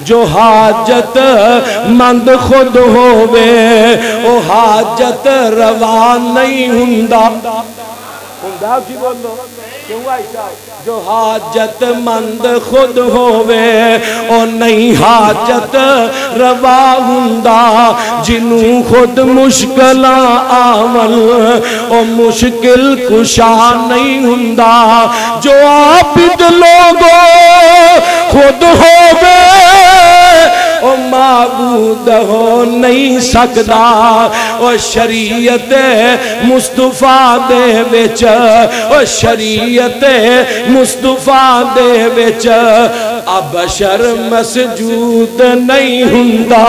جو حاجت مند خود ہووے او حاجت روا نہیں ہوندا ہوندا کی بولو کیوں عائشہ جو حاجت مند خود ہووے او نہیں حاجت روا ہوندا جنوں خود مشکلاں آون او مشکل کشا نہیں ہوندا جو عابد لوگو خود ہووے او معبود ہو نہیں سکدا او شریعت مصطفیٰ دے وچ او شریعت مصطفیٰ دے وچ بشر مسجود نہیں ہوندا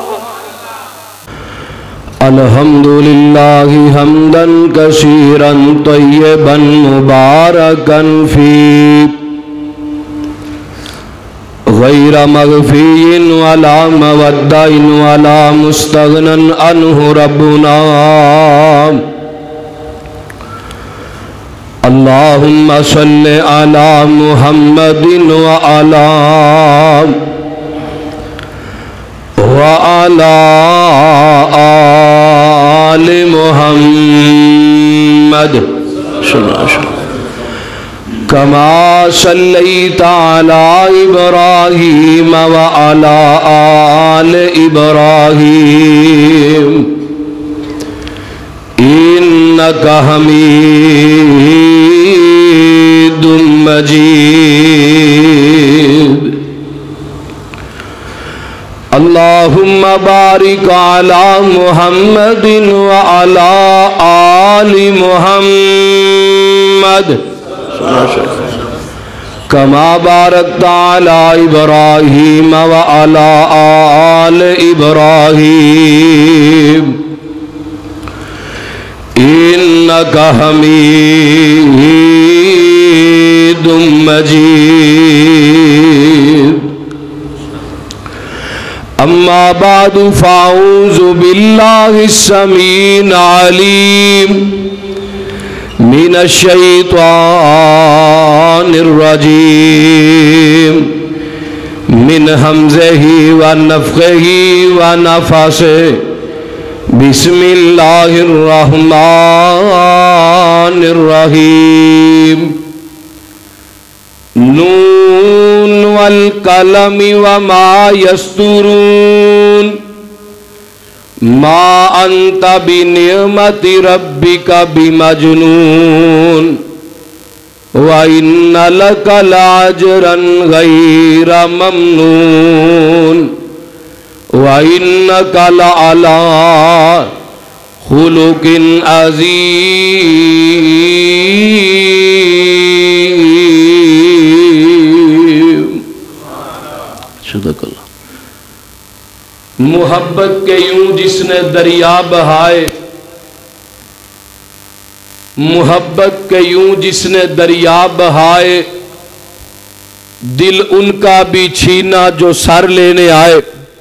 الحمدللہ حمدا کثیرا طیبا مبارکا فی غیر مغفی ولا مودع ولا مستغنى عنہ ربنا اللہم صل علی محمد وعلی آل محمد کما صلیت علی ابراہیم وعلی آل ابراہیم انک حمید مجید اللہم بارک علی محمد وعلی آل محمد کما بارکت علی ابراہیم وعلی آل ابراہیم انک حمید مجید اما بعد فاعوذ باللہ السمیع العلیم من الشیطان الرجیم من حمزہ ونفخہ ونفثہ بسم اللہ الرحمن الرحیم نون والقلم وما یسطرون ما انت بنعمت ربک بمجنون وَإِنَّ لَكَ لَأَجْرًا غَيْرَ مَمْنُونٍ وَإِنَّكَ لَعَلَىٰ خُلُقٍ عَظِيمٍ صدق اللہ۔ محبت کے یوں جس نے دریا بہائے، محبت کے یوں جس نے دریا بہائے، دل ان کا بھی چھینا جو سر لینے آئے،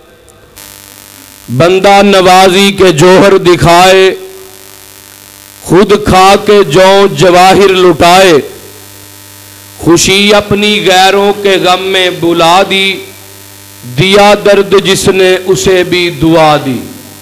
بندہ نوازی کے جوہر دکھائے، خود کھا کے جوں جواہر لٹائے، خوشی اپنی غیروں کے غم میں بلا دی، دیا درد جس نے اسے بھی دعا دی۔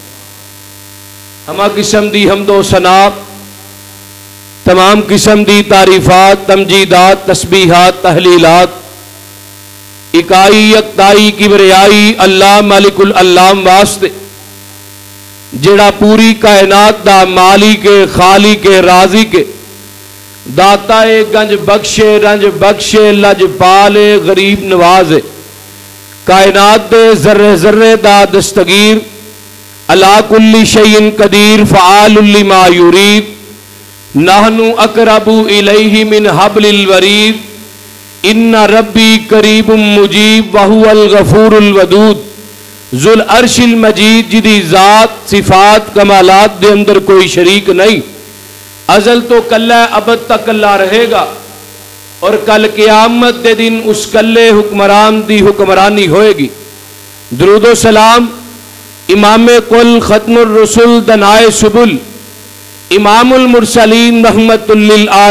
ہمہ قسم دی حمد و ثنا، تمام قسم دی تعریفات، تمجیدات، تسبیحات، تحلیلات، اکائی یکتائی کبریائی اللہ مالک العلام واسطے، جڑا پوری کائنات دا مالک خالی کے راضی کے، داتا گنج بخشے رنج بخشے لج پالے غریب نوازے، کائنات دے ذرے ذرے دا دستگیر، علا کل شیء قدیر فعال لما یرید، نحنو اقرب الیہ من حبل الورید، ان ربی قریب مجیب وہو الغفور الودود، ذو العرش المجید جدی ذات صفات کمالات دے اندر کوئی شریک نہیں، ازل تو کلہ ابد تک اللہ رہے گا، اور کل قیامت دے دن اس کلے حکمران دی حکمرانی ہوئے گی۔ درود و سلام امام کل ختم الرسل دنائے سبل، امام المرسلین رحمت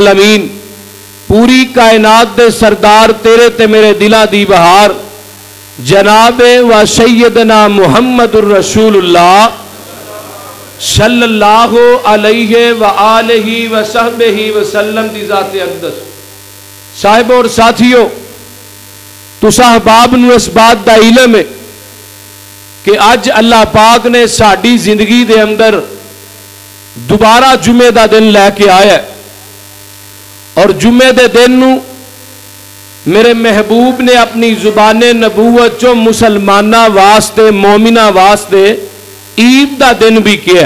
للعالمین، پوری کائنات دے سردار تیرے تے میرے دلہ دی بہار، जनाब व सैयदना मुहम्मद रसूल अल्लाह सल्लल्लाहु अलैहि व आलिहि व सहबिहि वसल्लम दी ज़ात अक़दस। साहिब और साथियों, तुसां अहबाब नूं इस बात दा इल्म है कि अज अल्लाह पाक ने साडी जिंदगी दे अंदर दोबारा जुमे दा दिन लैके आया और जुमे दे दिन नूं मेरे महबूब ने अपनी जुबाने नबूवत चो मुसलमाना वास्ते मोमिना वास्ते ईद दा दिन भी किया।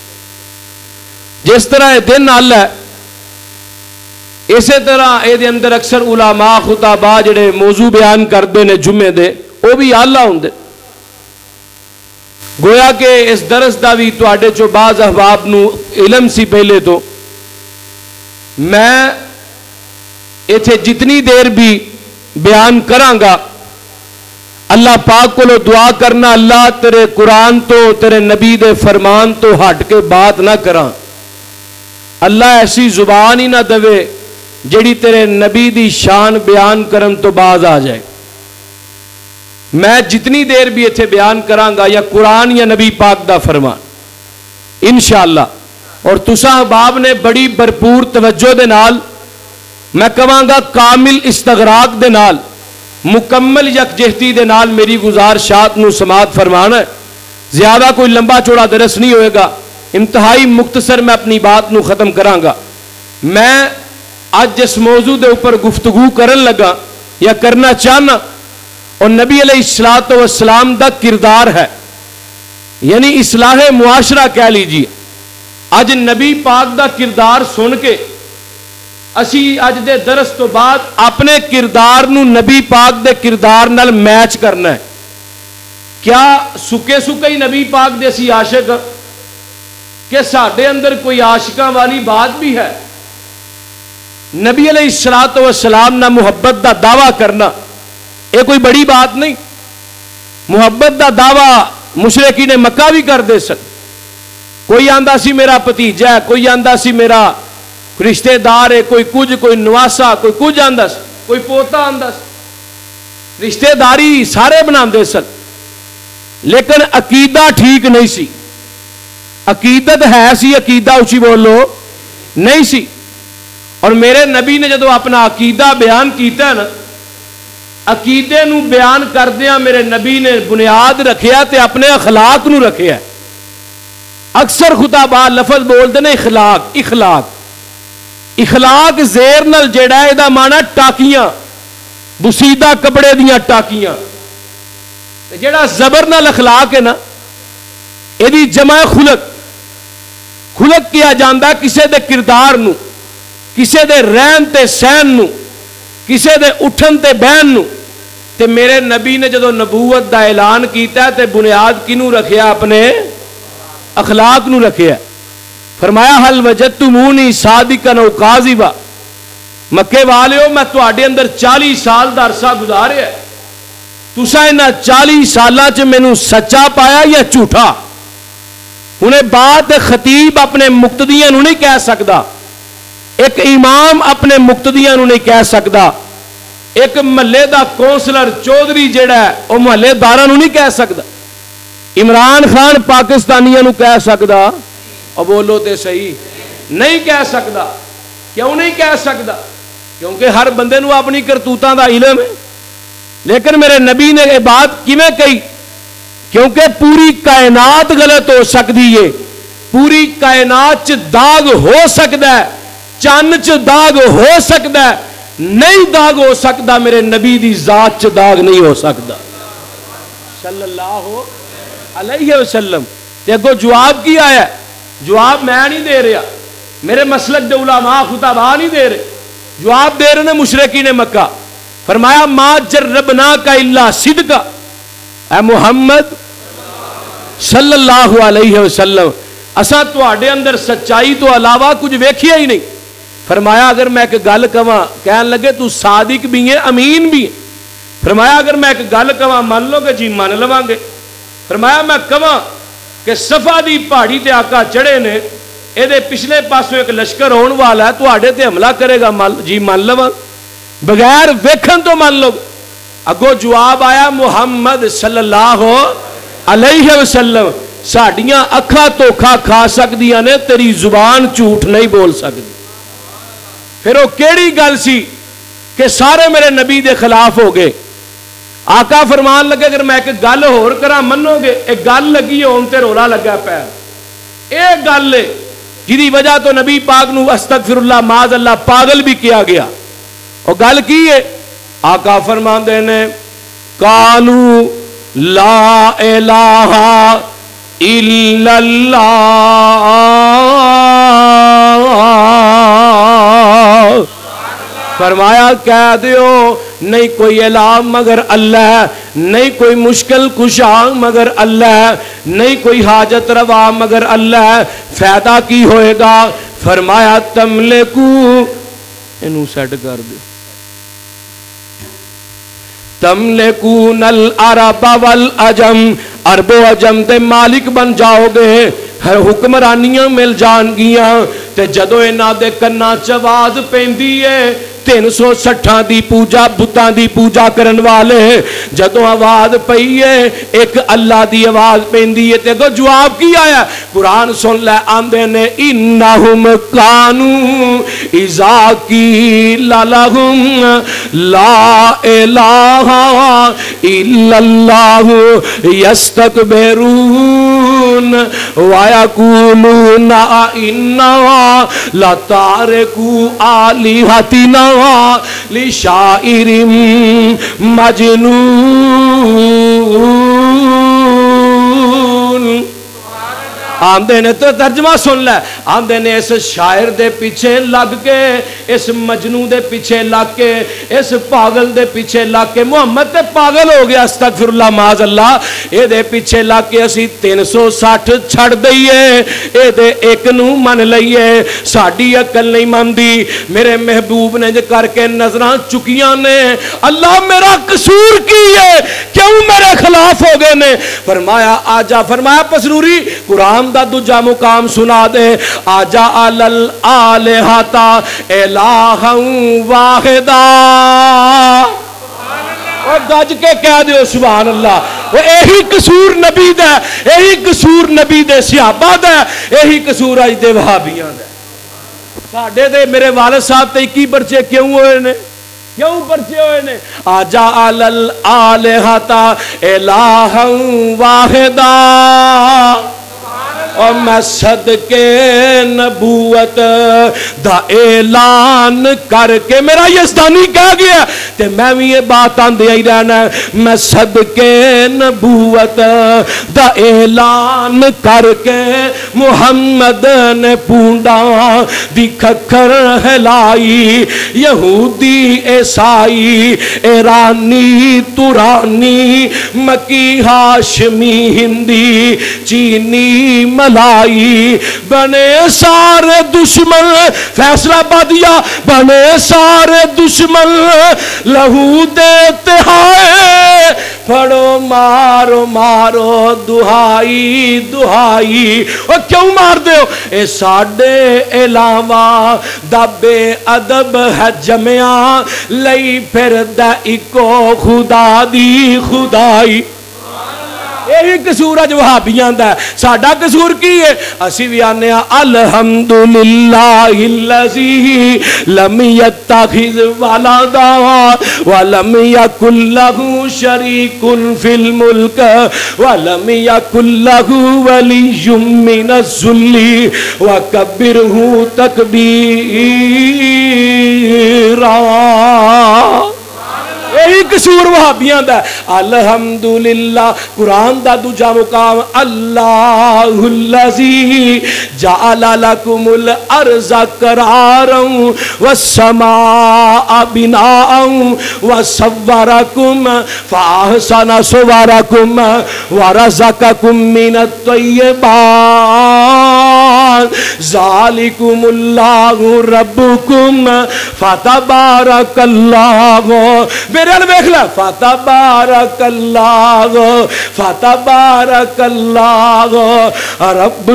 जिस तरह यह दिन अल है इसे तरह ये अंदर अक्सर उलामा खुताबा जिहड़े मौजू बयान करते हैं जुमे दे वो भी आला होंदे। गोया कि इस दरस का भी तुहाडे चो बाज़ अहबाब नूं इलम सी पहले तो मैं इत्थे जितनी देर भी बयान करांगा अल्लाह पाक को दुआ करना, अल्लाह तेरे कुरान तो तेरे नबी दे फरमान तो हट के बात ना करा। अल्लाह ऐसी जुबान ही ना दवे जिहड़ी तेरे नबी दी शान बयान करन तो बाज आ जाए। मैं जितनी देर भी इत्थे बयान करांगा या कुरान या नबी पाक दा फरमान इंशाअल्लाह, और तुसां अहबाब ने बड़ी भरपूर तवज्जो दे नाल, मैं कहांगा कामिल इस्तगराक दे नाल, मुकम्मल यकजहती दे नाल मेरी गुजारिशात नूं समात फरमाना है। ज्यादा कोई लंबा चौड़ा दरस नहीं होएगा, इंतहाई मुख्तसर मैं अपनी बात नूं खत्म करांगा। मैं आज जिस मौजू दे ऊपर गुफ्तगू करन लगा या करना चाहना और नबी अलैहिस्सलातु वस्सलाम दा किरदार है, यानी इस्लाह मुआशरा कह लीजिए। अज नबी पाक दा किरदार सुन के असी अज दे दरस तो बाद अपने किरदार नूं नबी पाक दे किरदार नाल मैच करना है। क्या सुके सुके ही नबी पाक दे असी आशिक कि साडे अंदर कोई आशिकां वाली बात भी है? नबी अलैहिस्सलातु वस्सलाम नाल मुहब्बत दा दावा करना यह कोई बड़ी बात नहीं। मुहब्बत दा दावा मुशरिकीन मक्का भी करदे सन। कोई आंदा सी मेरा भतीजा है, कोई आंदा सी मेरा रिश्तेदार है, कोई कुछ, कोई नवासा, कोई कुछ आंदा सी, कोई पोता आंदा सी। रिश्तेदारी सारे बनाते सन, लेकिन अकीदा ठीक नहीं सी। अकीदत है सी, अकीदा उची बोलो नहीं सी। और मेरे नबी ने जो अपना अकीदा बयान किया ना, अकीदे नूं बयान करदियां मेरे नबी ने बुनियाद रखिया ते अपने अखलाक नूं रखिया। अक्सर खुताबा लफज बोलते हैं इखलाक, इखलाक, इखलाक जेर नाल जेड़ा इहदा माना टाकियां, बुसीदा कपड़े दियां टाकियां। जेड़ा जबर नाल अखलाक है ना, इहदी जमा खुलक। खुलक किया जाता किसी दे किरदार नूं, किसी दे रहन ते सहन नूं, किसी दे उठन ते बहन नूं। ते मेरे नबी ने जो नबूवत दा ऐलान किया ते बुनियाद किनू रखिया? अपने अखलाक नूं रखिया। फरमाया हल वजदतुमूनी सादिकन औ काज़िबा। मक्के वालिओ मैं तुहाडे अंदर 40 साल दा अरसा गुजारिया, तुसां इन्हां 40 सालां च मैनू सच्चा पाया या झूठा? हुणे बात खतीब अपने मुक्तदियां नूं नहीं कह सकदा, एक इमाम अपने मुक्तदियां नूं नहीं कह सकदा, एक महल्ले दा कौंसलर चौधरी जिहड़ा है वह महल्लेदारां नूं नहीं कह सकदा, इमरान खान पाकिस्तानियों नूं कह सकदा? और बोलो तो सही, नहीं कह सकदा। क्यों नहीं कह सकदा? क्योंकि हर बंदे नूं अपनी करतूतां दा इल्म है। लेकिन मेरे नबी ने यह बात किवें कही? क्योंकि पूरी कायनात गलत हो सकती है, पूरी कायनात च दाग हो सकता है, चन्न च दाग हो सकता है, नहीं दाग हो सकता मेरे नबी दी जात च दाग नहीं हो सकता सल्लल्लाहु अलैहि वसल्लम। ते अगों जवाब की आया? जवाब मैं नहीं दे रहा, मेरे मसलक दे उलमा खुताबा नहीं दे रहे, जवाब दे रहे ने मुशरिकीन मक्का। फरमाया मा जर्रबना का इल्ला सिद्का, ऐ मुहम्मद सल्लल्लाहु अलैहि वसल्लम, असा तुहाडे अंदर सच्चाई तो अलावा कुछ वेखिया ही नहीं। फरमाया अगर मैं एक गल कवां, कहन लगे तू सादिक भी है अमीन भी है। फरमाया अगर मैं एक गल कवां मान लोगे? जी मान लवांगे। फरमाया मैं कवां कि सफा दी पहाड़ी ते आका चढ़े ने, ਇਹਦੇ पिछले पासों एक लश्कर होने वाला है, तुहाडे ते हमला करेगा? जी मान लवां। बगैर वेखन तो मान लो। اگو جواب آیا محمد صلی اللہ علیہ وسلم ساڈیاں اکھاں دھوکھا کھا سکدیاں نے تیری زبان جھوٹ نہیں بول سکتی. پھر وہ کیڑی گل سی کہ سارے میرے نبی دے خلاف ہو گئے. آقا فرمان لگے اگر میں ایک گل ہور کرا منو گے. ایک گل لگی ہون تے رولا لگا پیا. ایک گل ہے جدی وجہ تو نبی پاک نو استغفر اللہ معاذ اللہ پاگل بھی کیا گیا. اور گل کی ہے آقا فرماندے نے قالوا لا الہ الا اللہ فرمایا کہہ دیو نہیں کوئی الہ مگر اللہ، نہیں کوئی مشکل کشا مگر اللہ، نہیں کوئی حاجت روا مگر اللہ. فائدہ کی ہوئے گا؟ فرمایا تملکو انہوں سیٹ کر دو تملکون العرب والعجم عرب و عجم دے مالک بن جاؤ گے، ہر حکمرانیاں مل جان گیاں. تے جدو انہاں دے کنا چ آواز پیندی ہے 360 دی پوجا بتاں دی پوجا کرن والے جدو آواز پئی ہے ایک اللہ دی آواز پیندی ہے تے کو جواب کی آیا قرآن سن لے آندے نے انہم کانو اذا قیل لہم لا الہ الا اللہ یستکبرون ویقولون انا لتارکو آلہتنا لشاعر مجنون. آمدے نے تو ترجمہ سن لے آمدے نے اس شاعر دے پیچھے لگ کے اس مجنو دے پیچھے لگ کے اس پاگل دے پیچھے لگ کے محمد تے پاگل ہو گیا استغفر اللہ معاذ اللہ اے دے پیچھے لگ کے اسی 360 چھڑ دئیے اے دے ایک نو من لئیے ساڑی عقل نہیں مندی. میرے محبوب نے جو کر کے نظران چکیاں نے اللہ میرا قصور کی ہے کیوں میرے خلاف ہو گئے نے؟ فرمایا آجا فرمایا پسروری قرآن دا دوجا مقام سنا دے آجا الالہتا الہا واحدا اور گج کے کہہ دیو سبحان اللہ. وہ یہی قصور نبی دا یہی قصور نبی دے صحابہ دا یہی قصور اج دے وہابیاں دا. ساڈے دے میرے والد صاحب تے کی پرچے کیوں ہوئے نے کیوں پرچے ہوئے نے آجا الالہتا الہا واحدا اور میں صدقے نبوت دا اعلان کر کے میرا یزدانی کہہ گیا تے میں بھی یہ بات آن دیا ہی رہنا میں صدقے نبوت دا اعلان کر کے محمد نے پونڈا دی کھکر ہلائی یہودی عیسائی ایرانی تورانی مکی ہاشمی ہندی چینی ملائی بنے سارے دشمن فیصلہ بدیا بنے سارے دشمن لہو دیتے ہائے پھڑو مارو مارو دہائی دہائی. اور کیوں مار دیو اے ساڑے علاوہ دا بے ادب ہے جمعہ لئی پھر دا اکو خدا دی خدائی. یہی قصور ہے جو وہابیاں دا ہے. ساڈا قصور کی ہے اسی بھی آنے الحمدللہ الذی لم یتخذ ولدا ولم یکن لہ شریک فی الملک ولم یکن لہ ولی من الذل وکبرہ تکبیرا. یہی قصور وہابیاں دا الحمدللہ. قرآن دا دوجا مقام اللہ الذی جعل لکم الارض قرارا والسماء بناء وصورکم فاحسن صورکم ورزقکم من الطیبات ذالکم اللہ ربکم فتبارک اللہ. میرے دیکھ لیں فتبارک اللہ فتبارک اللہ رب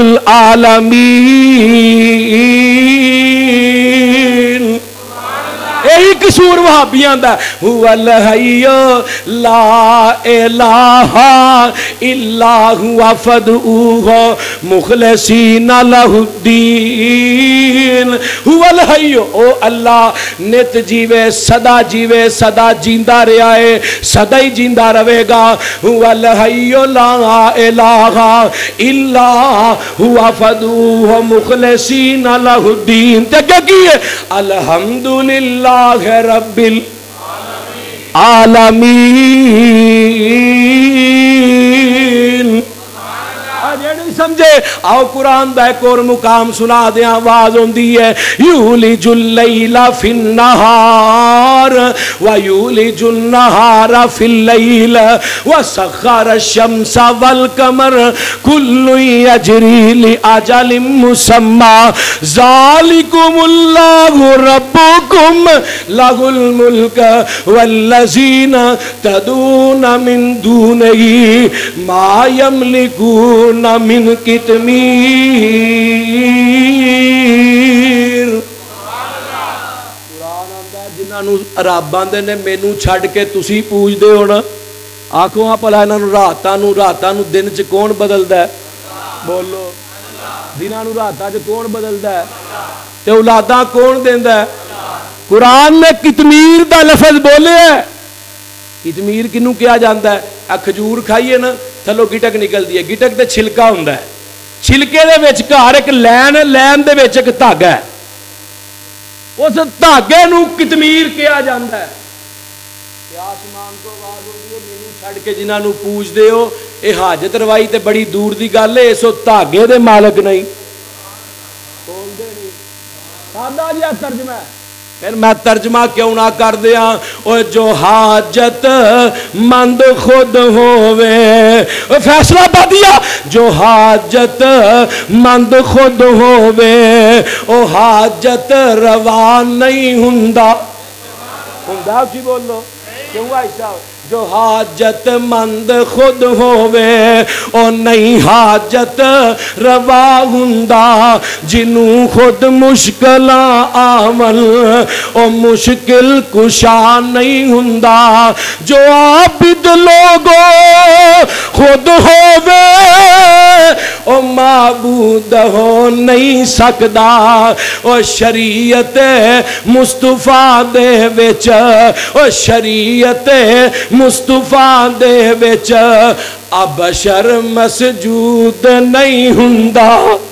العالمین. یہی कसूर वहाबियां दा हुवल हय्यो ला इलाहा इल्ला हुवा फदऊहु मुखलिसीना लहुद्दीन। हुवल हय्यो, ओ अल्लाह नित जीवे, सदा जींदा रहा है, सदा ही जींदा रहेगा। हुवल हय्यो ला इलाहा इल्ला हुवा फदऊहु मुखलिसीना लहुद्दीन। ते क्या की है? अल्हम्दुलिल्लाह रब्बिल आलमीन। नहीं समझे? आओ कुरान दा एक और मुकाम सुना दिया। आवाज होंदी है यूलिजुल लैला फिन नहार व यूलिजुन नहारा फिल लैल व सखर शम्सा वल कमर कुल्लु यजरी लि अजलिम मुसम्मा ज़ालिकुमुल्लाहु रब्बुकुम लहुल मुल्क वल्लज़ीना तदूना मिन दूनिही मा यमलिकून मिन कितमीर। कुरान आंदा जिन्होंने रब आंदे ने मैनू छड़ के तुसी पूजदे हो ना, आखो हाँ भला इन्होंने रातां नूं दिन च कौन बदलदा है? बोलो। दिनां नूं रातां च कौन बदलदा है? ते औलादां कौन देंदा है? कुरान ने कितमीर दा लफज बोले है। कितमीर किनू कहा जाता है? खजूर खाइए ना थलों गिटक निकलती है, गिटक ते छिलका हुंदा है, छिलके दे विच घर एक लैन दे विच एक धागा है, उस धागे नूं कितमीर कहा जाता है। आसमान को आवाज होती है मैनू छड़ के जिन्हां नूं पूजदे हो ये हाजत रवाई ते बड़ी दूर दी गल है, इस धागे दे मालक नहीं, बोलदे नहीं। सादा जिहा तर्जमा है, फिर मैं तर्जमा क्यों ना कर दिया? और जो हाजत मंद खुद होवे, फैसला पा दिया, जो हाजत मंद खुद होवे ओ हाजत रवा नहीं हुंदा। हुंदा की बोलो क्यों भाई साहब? जो हाजत मंद खुद होवे ओ नहीं हाजत रवा हुंदा, जिनू खुद मुश्किल आवन ओ मुश्किल कुशा नहीं हुंदा। जो आबिद लोगो खुद होवे ओ माबूद हो नहीं सकदा। ओ शरीयत मुस्तफा दे विच, ओ शरीयत मुस्तफा दे विच अबशर मसजूद नहीं हुंदा।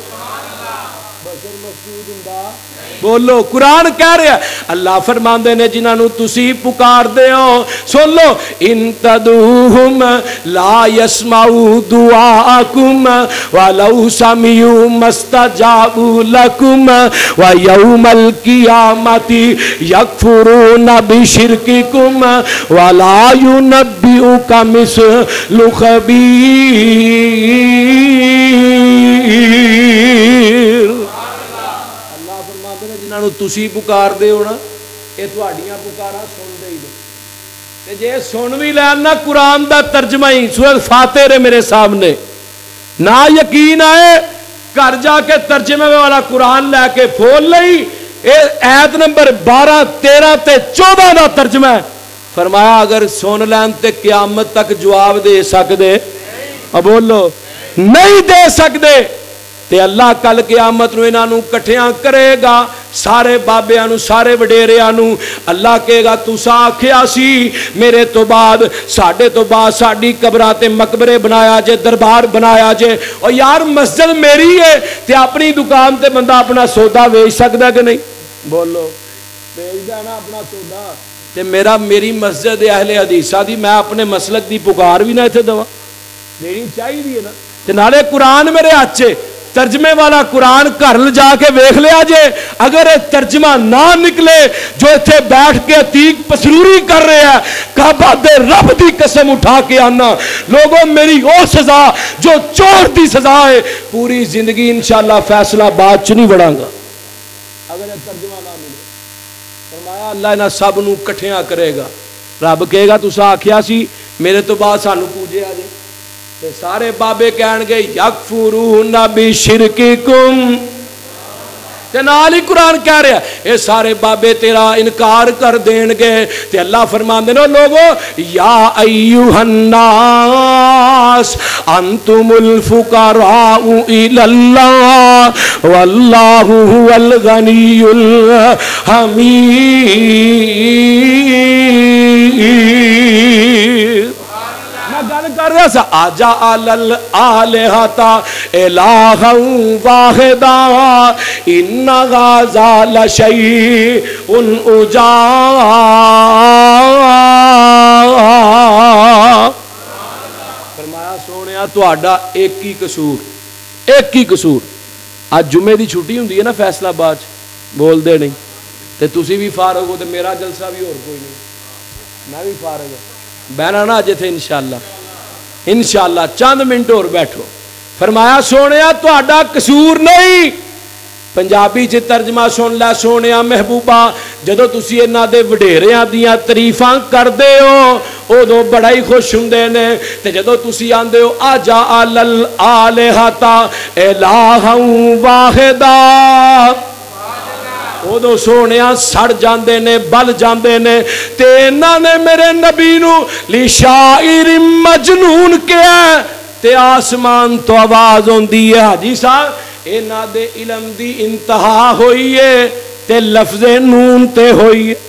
बोलो कुरान कह रहा है, अल्लाह फरमांदे ने जिन्होंने तुसी पुकारदे हो सुन लो, इन तदूहुम ला यस्माउ दुआकुम वलौ समिउ मस्तजाबु लकुम व यौमल कियामति यकफुरूना बिशिरकिकुम वला युनब्बिउका मिस्लु खबीर। जिन्होंने तुसी पुकारदे हो ना ये तुहाड़ियां पुकारां सुनदे ही नहीं, ते जे सुन भी लैन ना कुरान दा तर्जमा ही सूरत फातिर है मेरे सामने, ना यकीन आए घर जाके तर्जमे वाला कुरान लैके फोल लई, ऐत नंबर 12, 13 ते 14 का तर्जमा है। फरमाया अगर सुन लैन ते क़यामत तक जवाब दे सकते? बोलो नहीं दे सकते ते अल्लाह कल क़यामत नूं इन्हां नूं इकट्ठियां करेगा, सारे बाबियां नूं सारे वडेरियां नूं। अल्लाह कहेगा तुसां आखिया सी मेरे तो बाद साडे तो बाद साडी कबरां ते मकबरे बनाया जे, दरबार बनाया जे। और यार मस्जिद मेरी है ते अपनी दुकान ते बंदा अपना सौदा बेच सकदा कि नहीं? बोलो बेचदा ना अपना सौदा। ते मेरी मस्जिद अहले हदीसा दी, मैं अपने मसलक दी पुकार भी ना इत्थे दवा, देनी चाहिए ना। ते नाले कुरान मेरे हाथ च तर्जमे वाला कुरान घर जाके वेख लिया जे, अगर ये तर्जमा ना निकले जो इत्थे बैठ के अतीक पसरूरी कर रहे हैं, काबा दे रब दी कसम उठा के आना लोगों मेरी वो सजा जो चोर दी सजा है, पूरी जिंदगी इंशाअल्लाह फैसला बाद च नहीं बढ़ांगा अगर ये तर्जमा ना मिले। फरमाया अल्लाह इन्हां सब नूं इकट्ठियां करेगा। रब कहेगा तुसां आखिया सी मेरे तो बाद सानू पूजे आ जे, ते सारे बाबे कहणगे यकफुरूना बिशिरकिकुम تے نال ہی قرآن کہہ رہا ہے اے سارے بابے تیرا انکار کر دین گے تے اللہ فرماندے نے لوگو یا ایھا الناس انتم الفقراء الی اللہ واللہ هو الغنی الحمید۔ گل کر رہا سا اجعل الآلہۃ الہا واحدا ان ھذا لشیء عجاب۔ فرمایا سونیا تہاڈا ایک ہی قصور آج جمعے دی چھٹی ہوندی ہے نا فیصلہ آباد بول دے نہیں تے تسی بھی فارغ ہو تے میرا جلسہ بھی اور کوئی نہیں، میں بھی فارغ ہوں، بہنا نا اجے تھے انشاءاللہ چند منٹ اور بیٹھو۔ فرمایا سونیا تہاڈا قصور نہیں، پنجابی چ ترجمہ سن لے سونیا محبوبہ، جدو تسی انہاں دے وڈیریاں دیاں تعریفاں کردے ہو ادو بڑا ہی خوش ہوندے نے، تے جدو تسی آندے ہو اجعل الآلہۃ الہا واحدا ادو سونیا سڑ جاندے نے بل جاندے نے، تے انہاں نے میرے نبی نو لشاعر مجنون کیا تے آسمان تو آواز ہوندی ہے حاجی صاحب انہاں دے علم دی انتہا ہوئی ہے تے لفظ نون تے ہوئی ہے،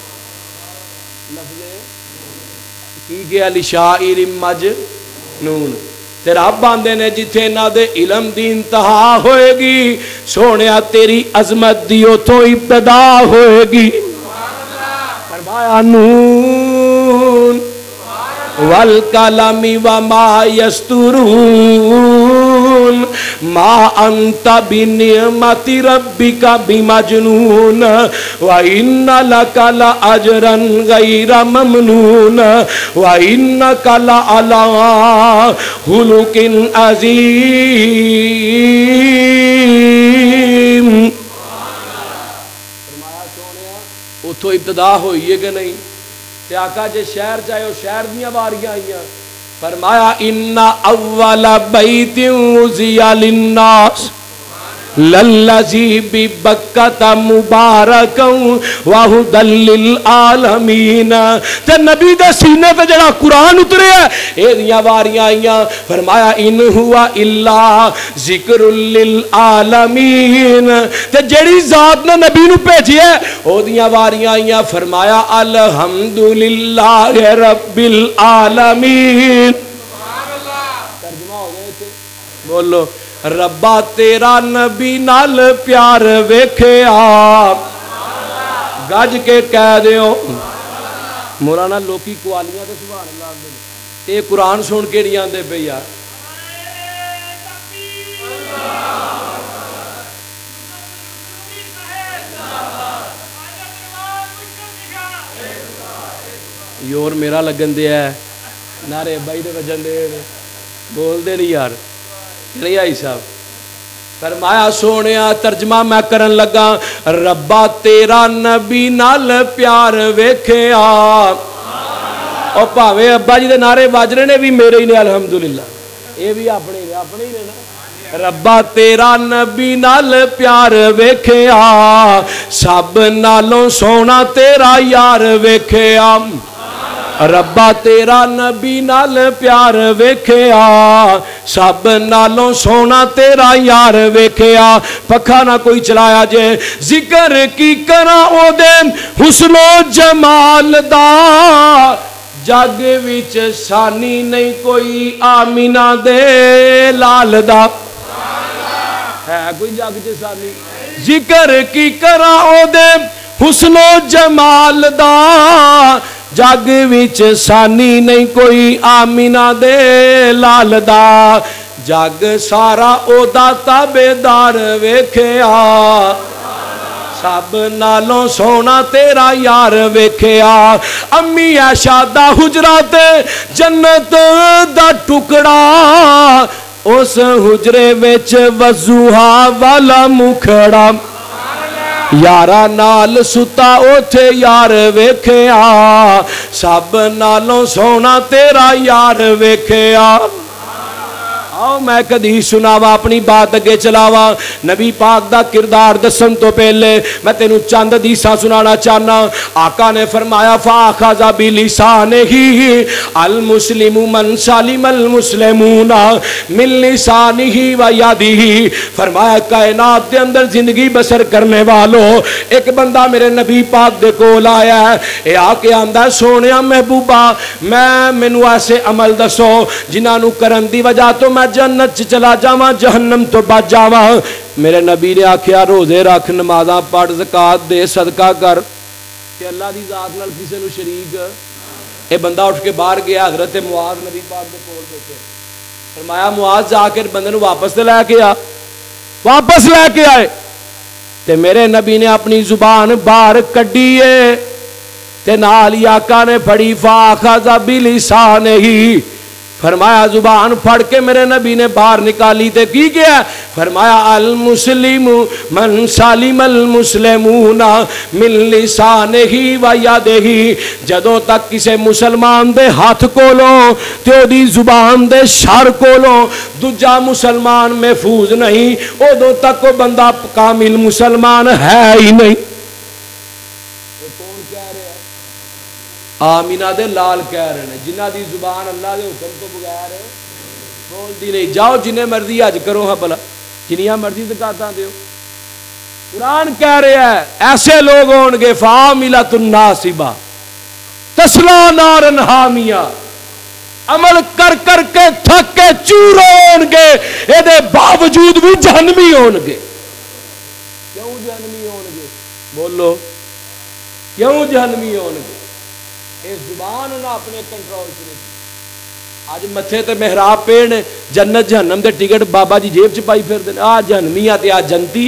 لفظ کی گیا لشاعر مجنون تے رب آندے نے جتھے نہ دے علم دی انتہا ہوئے گی سونیا تیری عظمت دی اتھوں ابتدا ہوئے گی۔ فرمایا نون والقلم وما یسطرون ما انت بنعمت ربک بمجنون وان لک لاجرا غیر ممنون وانک لعلی خلق عظیم۔ فرمایا سونیا اتھوں ابتدا ہوئی ہے کہ نہیں؟ تے آقا جے شہر چاہے وہ شہر دیاں واریاں آئیاں، فرمایا ان اول بیت وضع للناس للذی ببکۃ مبارکا وہدی للعالمین۔ تے نبی دے سینے تے جڑا قرآن اترے ہے اے دیاں واریاں آئیاں، فرمایا ان ہوا الا ذکر للعالمین۔ تے جڑی ذات نے نبی نو بھیجی ہے او دیاں واریاں آئیاں، فرمایا الحمدللہ رب العالمین۔ ترجمہ ہو گئے تھے بولو ربا تیرا نبی نال پیار ویکھیا، گج کے کہہ دیو مولانا لوکی قوالیاں تے سبحان اللہ دے تے قرآن سن کے نہیں آندے پے یار۔ یور میرا لگن دیا ہے نعرے بائی دے وجن دے بول دے نہیں یار نہیں آئی صاحب۔ فرمایا سونیا ترجمہ میں کرن لگا ربا تیرا نبی نال پیار ویکھیا، اور پاوے ابا جی دے نعرے واجرے نے بھی میرے ہی نے الحمدللہ، اے بھی اپنے ہی نے نا۔ ربا تیرا نبی نال پیار ویکھیا، سب نالوں سونا تیرا یار ویکھیا۔ ربا تیرا نبی نال پیار ویکھیا، سب نالوں سونا تیرا یار ویکھیا۔ پکھا نہ کوئی چلایا جے ذکر کی کراں او دے حسن و جمال دا، جگ وچ ثانی نہیں کوئی آمینہ دے لال دا۔ ہے کوئی جگ وچ ثانی؟ ذکر کی کراں او دے حسن و جمال دا، جگ وچ ثانی نہیں کوئی آمینہ دے لال دا، جگ سارا او دا تابعدار ویکھیا، سب نالوں سونا تیرا یار ویکھیا۔ امی عائشہ دا حجرہ تے جنت دا ٹکڑا، اس حجرے وچ وضوحا والا مکھڑا، یارا نال ستا اوتھے یار ویکھیا، سب نالوں سونا تیرا یار ویکھیا۔ آؤ میں ایک حدیث سناوا اپنی بات اگے چلاوا نبی پاک دا کردار دسن تو پہلے میں تینوں چند حدیثاں سنانا چاہنا آقا نے فرمایا فاخذ بلسانہ المسلم من سلم المسلمون من لسانہ و یدہ فرمایا کائنات دے اندر زندگی بسر کرنے والوں ایک بندہ میرے نبی پاک دے کول آیا ہے اے آ کے آندا سونیا محبوبہ مینوں ایسے عمل دسو جنہاں نو کرن دی وجہ تو میں جنت چلا جاواں جہنم تو بچ جاواں میرے نبی نے آکھیا روزے رکھ نمازاں پڑھ زکات دے صدقہ کر کہ اللہ دی ذات نال کسے نو شریک اے بندہ اٹھ کے باہر گیا حضرت معاذ نبی پاک دے کول بیٹھے فرمایا معاذ جا کے بندے نو واپس تے لے کے آ واپس لے کے آئے تے میرے نبی نے اپنی زبان باہر کڈی ہے تے نال ہی آقا نے پھڑی فاخذ بلسانہ فرمایا زبان پھڑ کے میرے نبی نے باہر نکالی تے کی کیا فرمایا المسلم من سلم المسلمون من لسانہ و یدہ جدوں تک کسے مسلمان دے ہاتھ کولوں تے او دی زبان دے شر کولوں دوجا مسلمان محفوظ نہیں ادوں تک وہ بندہ کامل مسلمان ہے ہی نہیں آمینہ دے لال کہہ رہے ہیں جنہ دی زبان اللہ دے حکم تو بغیر بول دی نہیں جاؤ جنہیں مرضی حج کرو ہاں بلا جنیاں مرضی زکاتاں دیو قرآن کہہ رہے ہیں ایسے لوگ ہون گے فعاملۃ ناصبہ تصلیٰ نارا حامیہ عمل کر کر کے تھک کے چور ہون گے اے دے باوجود بھی جہنمی ہون گے کیوں جہنمی ہون گے بولو کیوں جہنمی ہون گے اے زبان نہ اپنے کنٹرول سے نہیں آج متھے تے محراب پیڑ جنت جہنم دے ٹکٹ بابا جی جیب چ پائی پھر دے آ جہنمی تے آ جنتی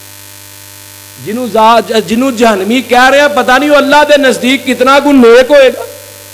جنوں جہنمی کہہ رہے ہیں پتہ نہیں وہ اللہ دے نزدیک کتنا کو نیک ہوئے گا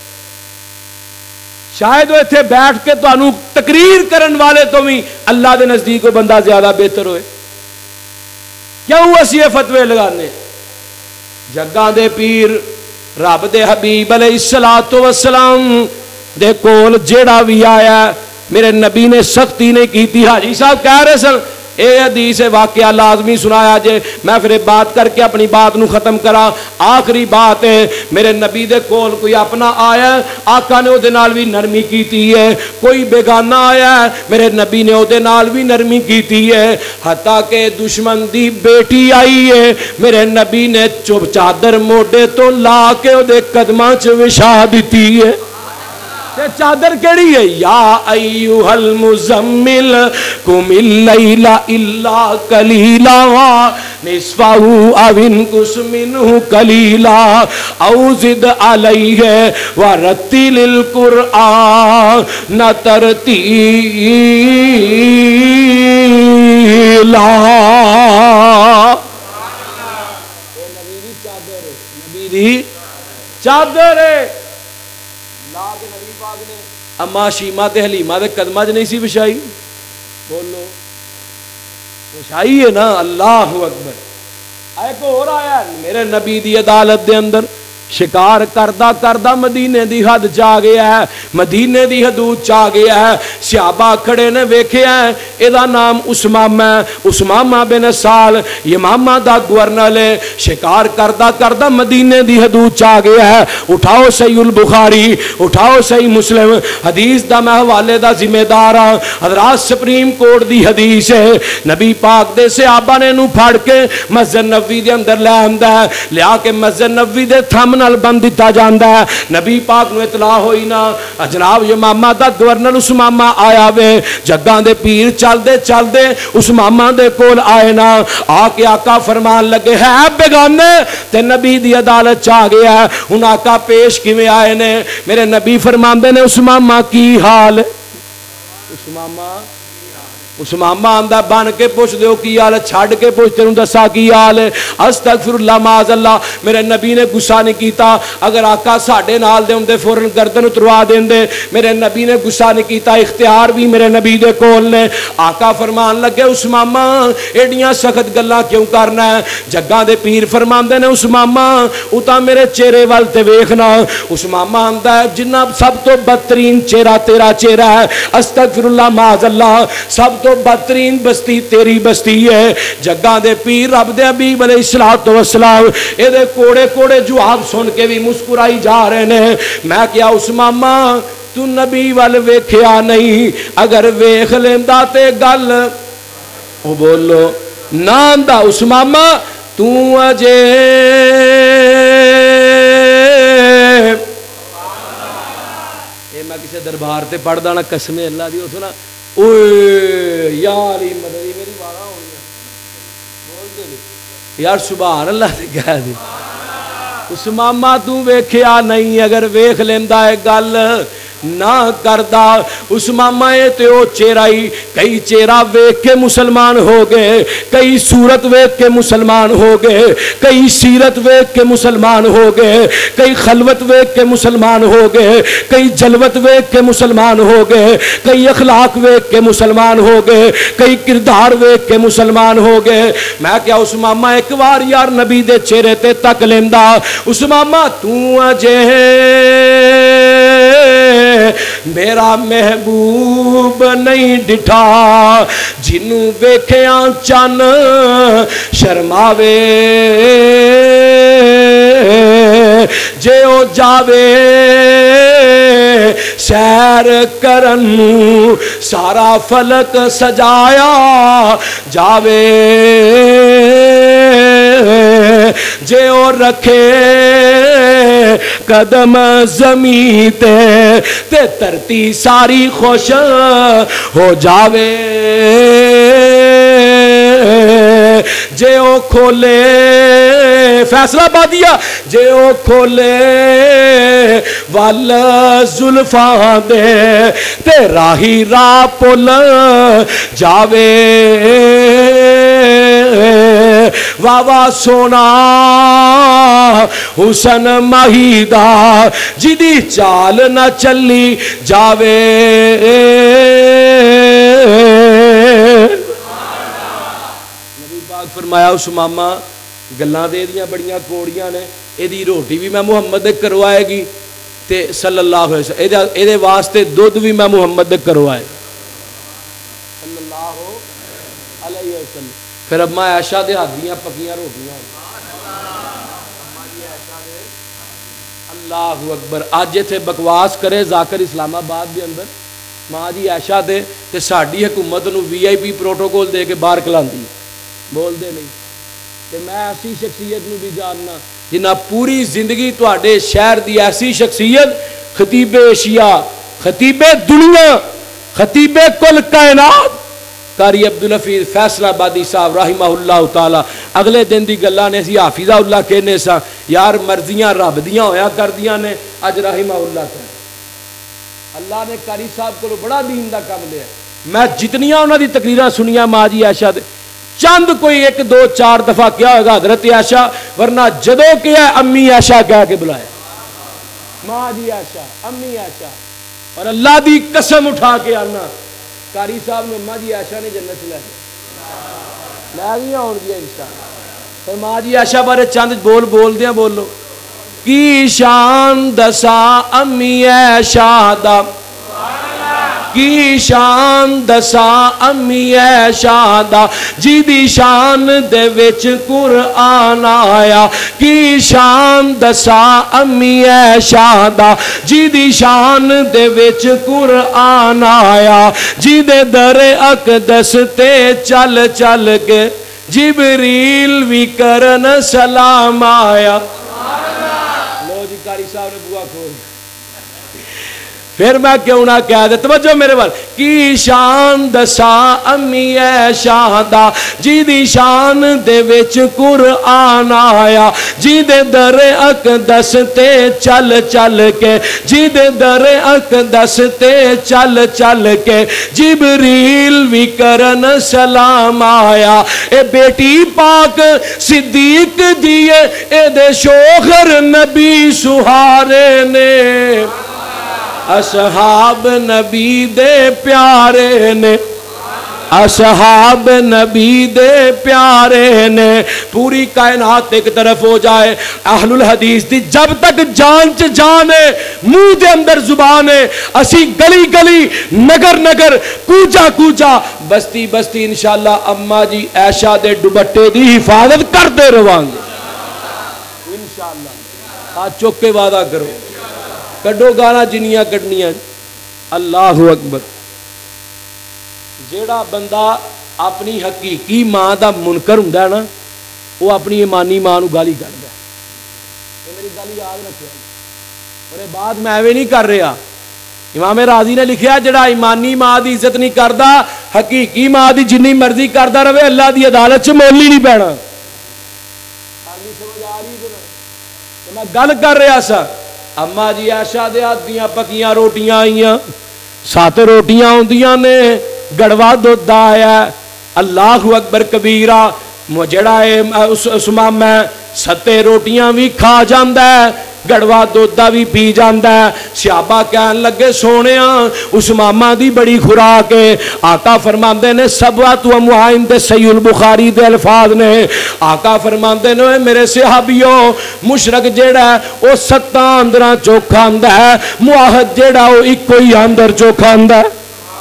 شاید وہ ایتھے بیٹھ کے تانوں تقریر کرن والے تو بھی اللہ دے نزدیک وہ بندہ زیادہ بہتر ہوئے کیوں اسی یہ فتوے لگانے جگاں دے پیر رب دے حبیب علیہ الصلوۃ والسلام دے کول جیڑا بھی آیا میرے نبی نے سختی نہیں کی تھی حاجی صاحب کہہ رہے سن اے حدیث واقعہ لازمی سنایا جے میں پھر بات کر کے اپنی بات نو ختم کرا آخری بات ہے میرے نبی دے کول کوئی اپنا آیا آقا نے او دے نال بھی نرمی کیتی ہے کوئی بیگانہ آیا میرے نبی نے او دے نال بھی نرمی کیتی ہے حتیٰ کہ دشمن دی بیٹی آئی ہے میرے نبی نے چپ چادر موڈے تو لا کے او دے قدماں چ وچھا دتی ہے چادر کیڑی ہے یا ایھا المزمل قم اللیل الا قلیلا نصفہ او انقص منہ قلیلا او زد علیہ ورتل القرآن ترتیلا نبی دی چادر ہے اما شیمہ تے حلیمہ دے قدمہ چ نہیں سی بچھائی بولو بچھائی ہے نا اللہ اکبر ایک اور آیا میرے نبی دی عدالت دے اندر شکار کردہ کردہ مدینے دی حد چا گیا ہے مدینے دی حدود چا گیا ہے صحابہ کھڑے نے ویکھے ہیں ایدہ نام اسمامہ اسمامہ بن سال یمامہ دا گورنل ہے شکار کردہ کردہ مدینے دی حدود چا گیا ہے اٹھاؤ صحیح البخاری اٹھاؤ صحیح مسلم حدیث دا میں حوالے دا ذمہ دارا حضرات سپریم کورٹ دی حدیث ہے نبی پاک دے صحابہ نے نو پھاڑ کے مسجد نبوی دے اندر لے آندا ہے لیا کے مسجد نبوی دے تھم نال بند دیتا جاندا ہے نبی پاک نو اطلاع ہوئی نا جناب یمامہ دا گورنر اسمامہ آیا وے جگاں دے پیر چل دے اسمامہ دے کول آئے نا آ کے آقا فرمان لگے ہے بیگانے تے نبی دی عدالت چاہ گیا ہے ان آقا پیش کیویں آئے نے میرے نبی فرماندے نے اسمامہ کی حال اسمامہ اسمامہ آندا بن کے پوچھ دیو کی حال ہے, چھڑ کے پوچھ تینوں دسا کی حال ہے. استغفر اللہ معاذ اللہ. میرے نبی نے غصہ نہیں کیتا. اگر آقا ساڈے نال دے ہوندے فوراً گردن اتروا دیندے. میرے نبی نے غصہ نہیں کیتا, اختیار بھی میرے نبی دے کول نے. آقا فرمان لگے اسمامہ ایڈیاں سخت گلاں کیوں کرنا ہے؟ جگاں دے پیر فرماندے نے اسمامہ اتا میرے چہرے وال تے ویکھنا. اسمامہ آندا ہے جنہ سب تو بدترین چہرہ تیرا چہرہ ہے. استغفر اللہ معاذ اللہ. سب تو بدترین بستی تیری بستی ہے. جگاں دے پیر رب دے حبیب علیہ الصلوۃ والسلام اے دے کوڑے کوڑے جواب سن کے بھی مسکرائی جا رہے نے. میں کیا اسمامہ تو نبی وال ویکھیا نہیں؟ اگر ویکھ لیندا تے گل او بولو نہ آندا. اسمامہ تو اجے اے میں کسے دربار تے پڑھدا نا قسم اللہ دی سنا اوئے یار ہی مدد میری بارہ ہو گیا بول دے نہیں یار سبحان اللہ تے کہہ دی. اسمامہ تو ویکھیا نہیں؟ اگر ویکھ لیندا ہے گل نہ کردا. اسمامہ تے او چہرہ ہی کئی چہرہ ویکھ کے مسلمان ہو گئے, کئی صورت ویکھ کے مسلمان ہو گئے, کئی سیرت ویکھ کے مسلمان ہو گئے, کئی خلوت ویکھ کے مسلمان ہو گئے, کئی جلوت ویکھ کے مسلمان ہو گئے, کئی اخلاق ویکھ کے مسلمان ہو گئے, کئی کردار ویکھ کے مسلمان ہو گئے. میں کیا اسمامہ ایک بار یار نبی دے چہرے تے تک لیندا. اسمامہ تو اجے میرا محبوب نہیں ڈٹھا, جنوں ویکھیاں چن شرماوے جے او جاوے سیر کرن سارا فلک سجایا جاوے جے او رکھے قدم زمین تے ترتی ساری خوش ہو جاوے جے او کھولے فیصلہ بادیا جے او کھولے وال زلفاں دے تے راہی راہ پل جاوے واوا سونا حسن مہیدا جدی چال نہ چلی جاوے نبی پاک فرمایا اسمامہ گلاں دے دیاں بڑیاں کوڑیاں نے ایدی روٹی بھی میں محمد دے کروائے گی تے صلی اللہ علیہ وسلم ایدے واسطے دودھ بھی میں محمد دے کروائے صلی اللہ علیہ وسلم. پھر اب میں عائشہ دے ہاتھ دیاں پکیاں روٹیاں اللہ اکبر. آج یہ تھے بکواس کرے ذاکر اسلام آباد دے اندر ماں جی عائشہ دے تے ساڈی حکومت نو وی آئی پی پروٹوکول دے کے باہر کلاندی بول دے نہیں. تے میں ایسی شخصیت نو بھی جاننا جنہ پوری زندگی تواڈے شہر دی ایسی شخصیت خطیب ایشیا, خطیب دنیا, خطیب کل کائنات قاری عبدالحفیظ فیصل آبادی صاحب رحمہ اللہ تعالی. اگلے دن دی گلاں نے سی حافظہ اللہ کہنے سا یار مرضیاں رب دیاں ہویا کر دیاں نے. اج رحمہ اللہ تعالی اللہ نے قاری صاحب کو بڑا دین دا کام لیا. میں جتنیاں انہاں دی تقریراں سنیاں ماں جی عائشہ دے چند کوئی 1 2 4 دفعہ کیا ہوگا حضرت عائشہ, ورنہ جدوں کیا امی عائشہ کہہ کے بلایا ماں جی عائشہ امی عائشہ. اور اللہ دی قسم اٹھا کے آنا قاری صاحب نے ماں جی عائشہ نے جنت لے گیا ہون گیا انشاءاللہ. تو ماں جی عائشہ بارے چند بول دیاں بولو. کی شان دسا امی عائشہ دا, کی شان دسا امی عائشہ دا جی دی شان دے وچ قرآن آیا. کی شان دسا امی عائشہ دا جی دی شان دے وچ قرآن آیا. جی دے در اقدس تے چل چل کے جبریل وی کرن سلام آیا. لو جی قاری صاحب نے بوا کھول پھر میں کیوں نہ کہہ دے توجہ میرے وال کی شان دسا امی اے شہدا جی دی شان دے وچ قرآن آیا جی دے در اقدس تے چل چل کے جی دے در اقدس تے چل چل کے جبریل بھی کرن سلام آیا اے بیٹی پاک صدیق دیے اے دے شوہر نبی سہارے نے اصحاب نبی دے پیارے نے اصحاب نبی دے پیارے نے پوری کائنات ایک طرف ہو جائے اہل الحدیث دی جب تک جان چ جان ہے منہ دے اندر زبان ہے اسی گلی گلی نگر نگر کوچا کوچا بستی بستی انشاءاللہ اماں جی عائشہ دے دوپٹے دی حفاظت کرتے رہواں گے انشاءاللہ آج چوک کے وعدہ کرو کڈو گانا جنیاں کڈنیاں اللہ اکبر جیڑا بندہ اپنی حقیقی ماں دا منکر ہوندا ہے نا وہ اپنی ایمانی ماں نو گالی کڈدا ہے یہ میری گل یاد رکھو اور بات میں ایویں نہیں کر رہا امام راضی نے لکھیا جڑا ایمانی ماں دی عزت نہیں کردا حقیقی ماں دی جنی مرضی کردا رہے اللہ دی عدالت چ مول ہی نہیں پینا خالی سمجھ آ رہی ہے میں گل کر رہا سا اما جی عائشہ دے ہاتھ دیاں پکیاں روٹیاں آئیاں 7 روٹیاں ہوندیاں نے گڑوا دودھ آیا اللہ اکبر کبیرہ جڑا ہے اس ماما 7 روٹیاں بھی کھا جاندا ہے گڑوا دودھ بھی پی جاندا ہے صحابہ کہن لگے سونےاں اس ماما دی بڑی خوراک ہے آقا فرماندے نے سبعۃ و معین دے صحیح البخاری دے الفاظ نے آقا فرماندے نے میرے صحابیو مشرک جیڑا ہے وہ 7 اندراں چو کھاندا ہے موحد جیڑا وہ ایک ہی اندر چو کھاندا ہے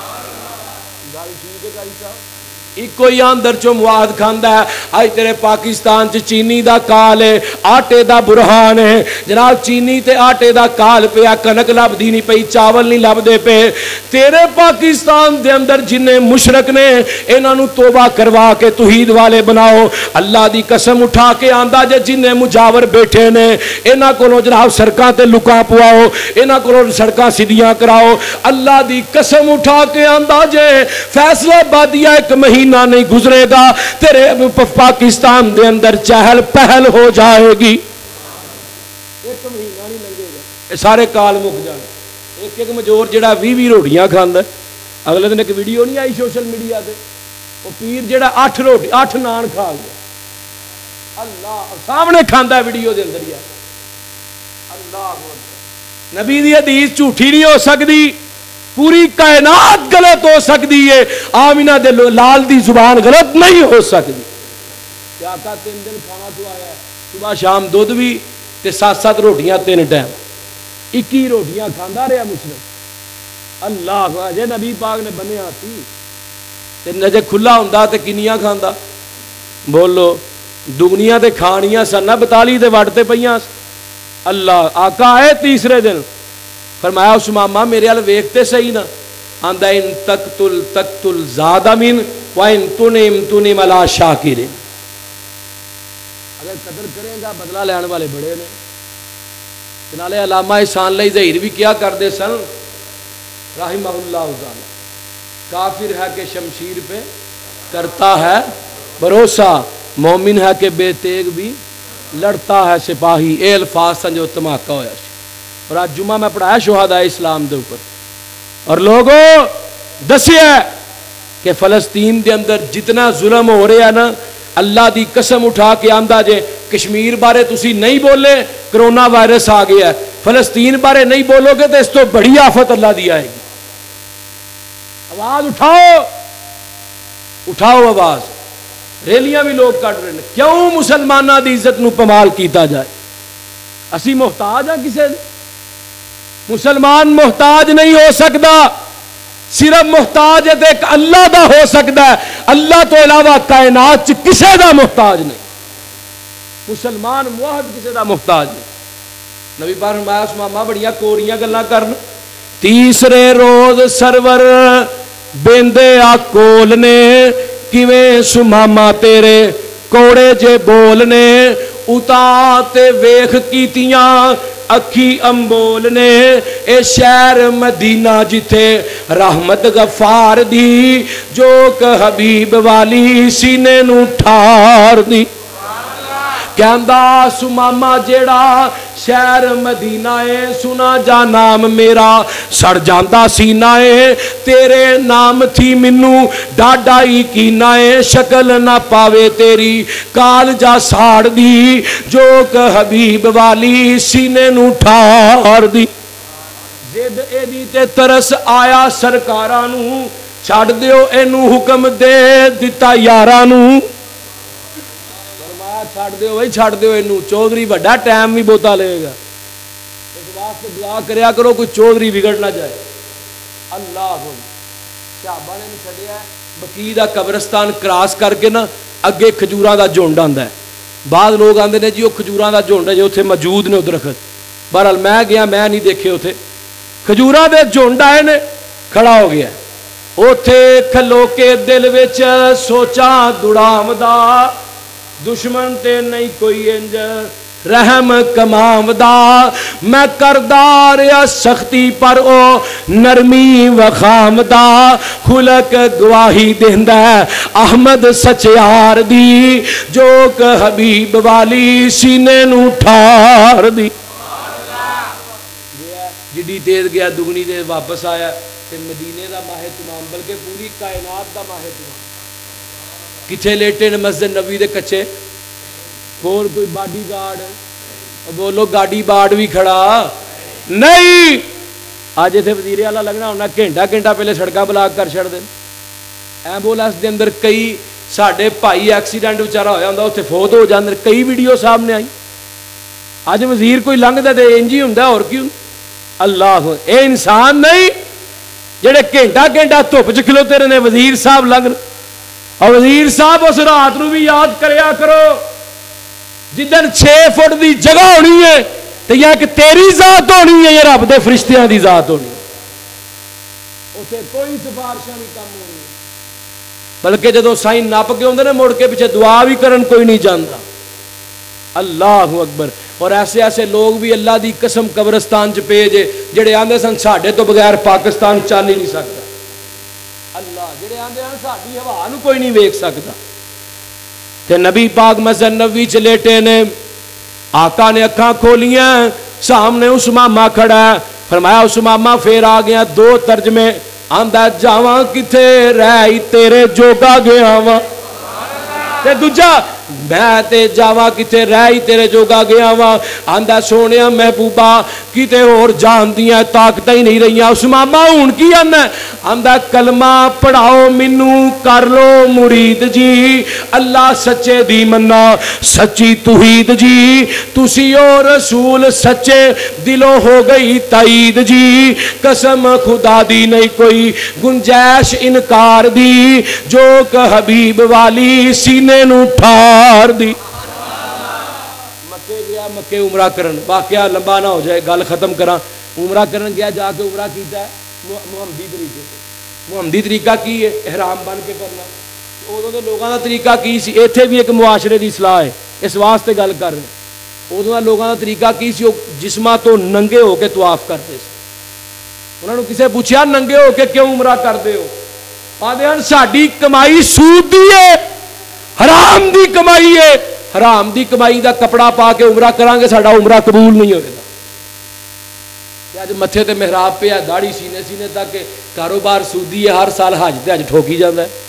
ایک کوئی اندر چو مواد کھاندا ہے آج تیرے پاکستان چ چینی دا کال ہے آٹے دا برہان ہے جناب چینی تے آٹے دا کال پیا کنک لب دی نہیں پئی چاول نہیں لب دے پے تیرے پاکستان دے اندر جنہیں مشرک نے انہاں نو توبہ کروا کے توحید والے بناؤ اللہ دی قسم اٹھا کے آندا جے جنہیں مجاور بیٹھے نے انہاں کولوں جناب سڑکاں تے لکاں پواؤ انہاں کولوں سڑکاں سیدھیاں کراؤ اللہ دی قسم اٹھا کے آندا جے فیصلہ آبادیہ ایک مہینہ نہیں گزرے گا تیرے پاکستان دے اندر چہل پہل ہو جائے گی ایک مہینہ نہیں لگے گا سارے کال مک جانے ایک ایک مجور جڑا 20 روٹیاں کھاندا اگلے دن ایک ویڈیو نہیں آئی سوشل میڈیا تے وہ پیر جڑا 8 نان کھا گیا اللہ سامنے کھاندا ہے ویڈیو دے اندر یار اللہ نبی دی حدیث جھوٹی نہیں ہو سکتی پوری کائنات غلط ہو سکتی ہے آمینہ دے لال دی زبان غلط نہیں ہو سکتی کیا آقا 3 دن کھانا تو آیا ہے صبح شام دودھ بھی تے 7 روٹیاں 3 ٹائم 21 روٹیاں کھاندا رہا مسلم اللہ جے نبی پاک نے بنیا سی تے نجے کھلا ہوندا تے کنیاں کھاندا بولو دگنیاں تے کھانیاں سن 42 تے وٹتے پیاں اللہ آقا آئے تیسرے دن فرمایا اس ماما میرے ال ویکھتے صحیح نہ آندا ان تقتل زاد من وان تنم علی شاکر اگر قدر کرے گا بدلہ لینے والے بڑے نے چنالے علامہ احسان علی ظہیر بھی کیا کردے سن رحمہ اللہ تعالی کافر ہے کہ شمشیر پہ کرتا ہے بھروسہ مومن ہے کہ بے تیغ بھی لڑتا ہے سپاہی اے الفاظ سن جو دھماکہ ہویا سی اور آج جمعہ میں پڑھایا شہداء اسلام دے اوپر اور لوگوں دسیا کہ فلسطین دے اندر جتنا ظلم ہو رہا ہے نا اللہ دی قسم اٹھا کے آندا جے کشمیر بارے تسی نہیں بولے کرونا وائرس آ گیا ہے فلسطین بارے نہیں بولو گے تو اس تو بڑی آفت اللہ دی آئے گی آواز اٹھاؤ آواز ریلیاں بھی لوگ کٹ رہے ہیں کیوں مسلمانہ دی عزت نو پمال کیتا جائے اسی محتاج ہیں کسے مسلمان محتاج نہیں ہو سکتا صرف محتاج ہے ایک اللہ دا ہو سکتا ہے اللہ تو علاوہ کائنات چ کسے دا محتاج نہیں مسلمان موحد کسے دا محتاج نہیں نبی پاک فرمایا اس ماما بڑیاں کوریاں گلاں کرن تیسرے روز سرور بیندے آ کولنے کیویں سماما تیرے کوڑے جے بولنے उता ते वेख कीतियां अखी अंबोल ने ए शहर मदीना जिथे रहमत गफार दी जोक हबीब वाली सीने नू ठार दी। कहंदा सुमामा जेड़ा शहर मदीना है सुना जा नाम मेरा सड़ जांदा सीना है तेरे नाम थी मिनू डाडा ही कीना है शक्ल ना पावे तेरी काल जा साड़ दी जोक हबीब वाली सीने नू ठार दी। जिद एदी ते तरस आया सरकारां नू छड़ दिओ एनू हुक्म दे दिता यारां नू छड़ दो भाई छड़ दो इनू चौधरी बड़ा टाइम भी बहुता लेगा इस वास्ते दुआ करया करो कोई चौधरी बिगड़ ना जाए। अल्लाह साहबा ने छड़िया बकी दा कब्रिस्तान क्रॉस करके ना अगे खजूरां दा झुंड आंदा है बाद लोग आंदे ने जी वो खजूरां दा झुंड है जो उत्थे मौजूद ने दरख्त बहरहाल मैं गया मैं नहीं देखे उत्थे खजूरां दे झुंड आए ने खड़ा हो गया उत्थे खलो के दिल विच सोचा दुड़ावदा दुश्मन ते नहीं कोई इंज रहम कमावदा मैं करदा रहा सख्ती पर ओ नरमी वखामदा खुलक गवाही देंदा अहमद सचियार दी जोक हबीब वाली सीने नू ठार दी। जिड्डी तेज गया दुगनी तेज वापस आया ते मदीने दा माहे तमाम बल्कि पूरी कायनात दा माहे तमाम किथे लेटे ने मस्जिद नबी दे कच्चे कोल कोई बाडी गार्ड बोलो गाड़ी बाड़ भी खड़ा नहीं अज इतने वजीरे वाला लगना होना घंटा घंटा पहले सड़क ब्लॉक कर छड़ते एंबूलेंस के अंदर कई साढ़े भाई एक्सीडेंट बेचारा होया होंदा उत्थे फौत हो जाते कई वीडियो सामने आई अज वजीर कोई लंघदा ते इंज ही हुंदा होर की अल्लाह ये इंसान नहीं जेड़े घंटा घंटा धुप च खलोते रहे वजीर साहब लंघ और वजीर साहब उस रात नूं भी याद करया करो जिदन 6 फुट की जगह होनी है तो या कि तेरी जात होनी है या रब दे फरिश्तियां की जात होनी उसे कोई सिफारिशां नहीं कम होनी बल्कि जदों साईं नप के आउंदे ने मुड़ के पिछे दुआ भी करन कोई नहीं जानता। अल्लाह अकबर। और ऐसे ऐसे लोग भी अल्लाह की कसम कब्रिस्तान च पे जे जेड़े आंदे सन साडे तो बगैर पाकिस्तान चल ही नहीं सकता। अल्लाह जेड़े आंदे हन साडी हवा नूं कोई नहीं वेख सकता। ते नबी पाक मस्जिद नबवी च लेटे ने आका ने अखां खोलियां सामने उस्मामा खड़ा है फरमाया उस्मामा फिर आ गया 2 तर्जमे आंदा जावा किथे रह तेरे जोगा गया वा ते दूजा मैं ते जावा किथे रह तेरे जोगा गया वा आंदा सोनिया महबूबा किते होर जान दियां ताकतां ही नहीं रही उस्मामा हुण की आंदा आंदा कलमा पढ़ाओ मैनू कर लो मुरीद जी अल्लाह सच्चे दी मन्ना सच्ची तौहीद जी तुसी ओ रसूल सच्चे दिलों हो गई ताईद जी कसम खुदा दी नहीं कोई गुंजाइश इनकार दी जो हबीब वाली सीने नू ठार दी। मक्के गया मक्के उमरा करन वाकया लंबा ना हो जाए गल खत्म करा उमरा करन गया जाके उमरा कीता मुहम्मदी तरीका की है इहराम बन के करना उदों दे लोगों का तरीका की सी इत्थे भी एक मुआशरे की सलाह है इस वास्ते गल कर रहे उदों दा लोगों का तरीका की सी जिस्मां तो नंगे होके तवाफ करते सी उन्होंने किसी पूछा नंगे होके क्यों उमरा करते हो आदे हन साडी कमाई सूद दी है हराम दी कमाई है हराम दी कमाई का कपड़ा पा के उमरा करांगे साडा उमरा कबूल नहीं होगा। अज मथे ते मेहराब पे है दाढ़ी सीने सीने तक कारोबार सूदी है हर साल हज ते अज ठोकी जाता है।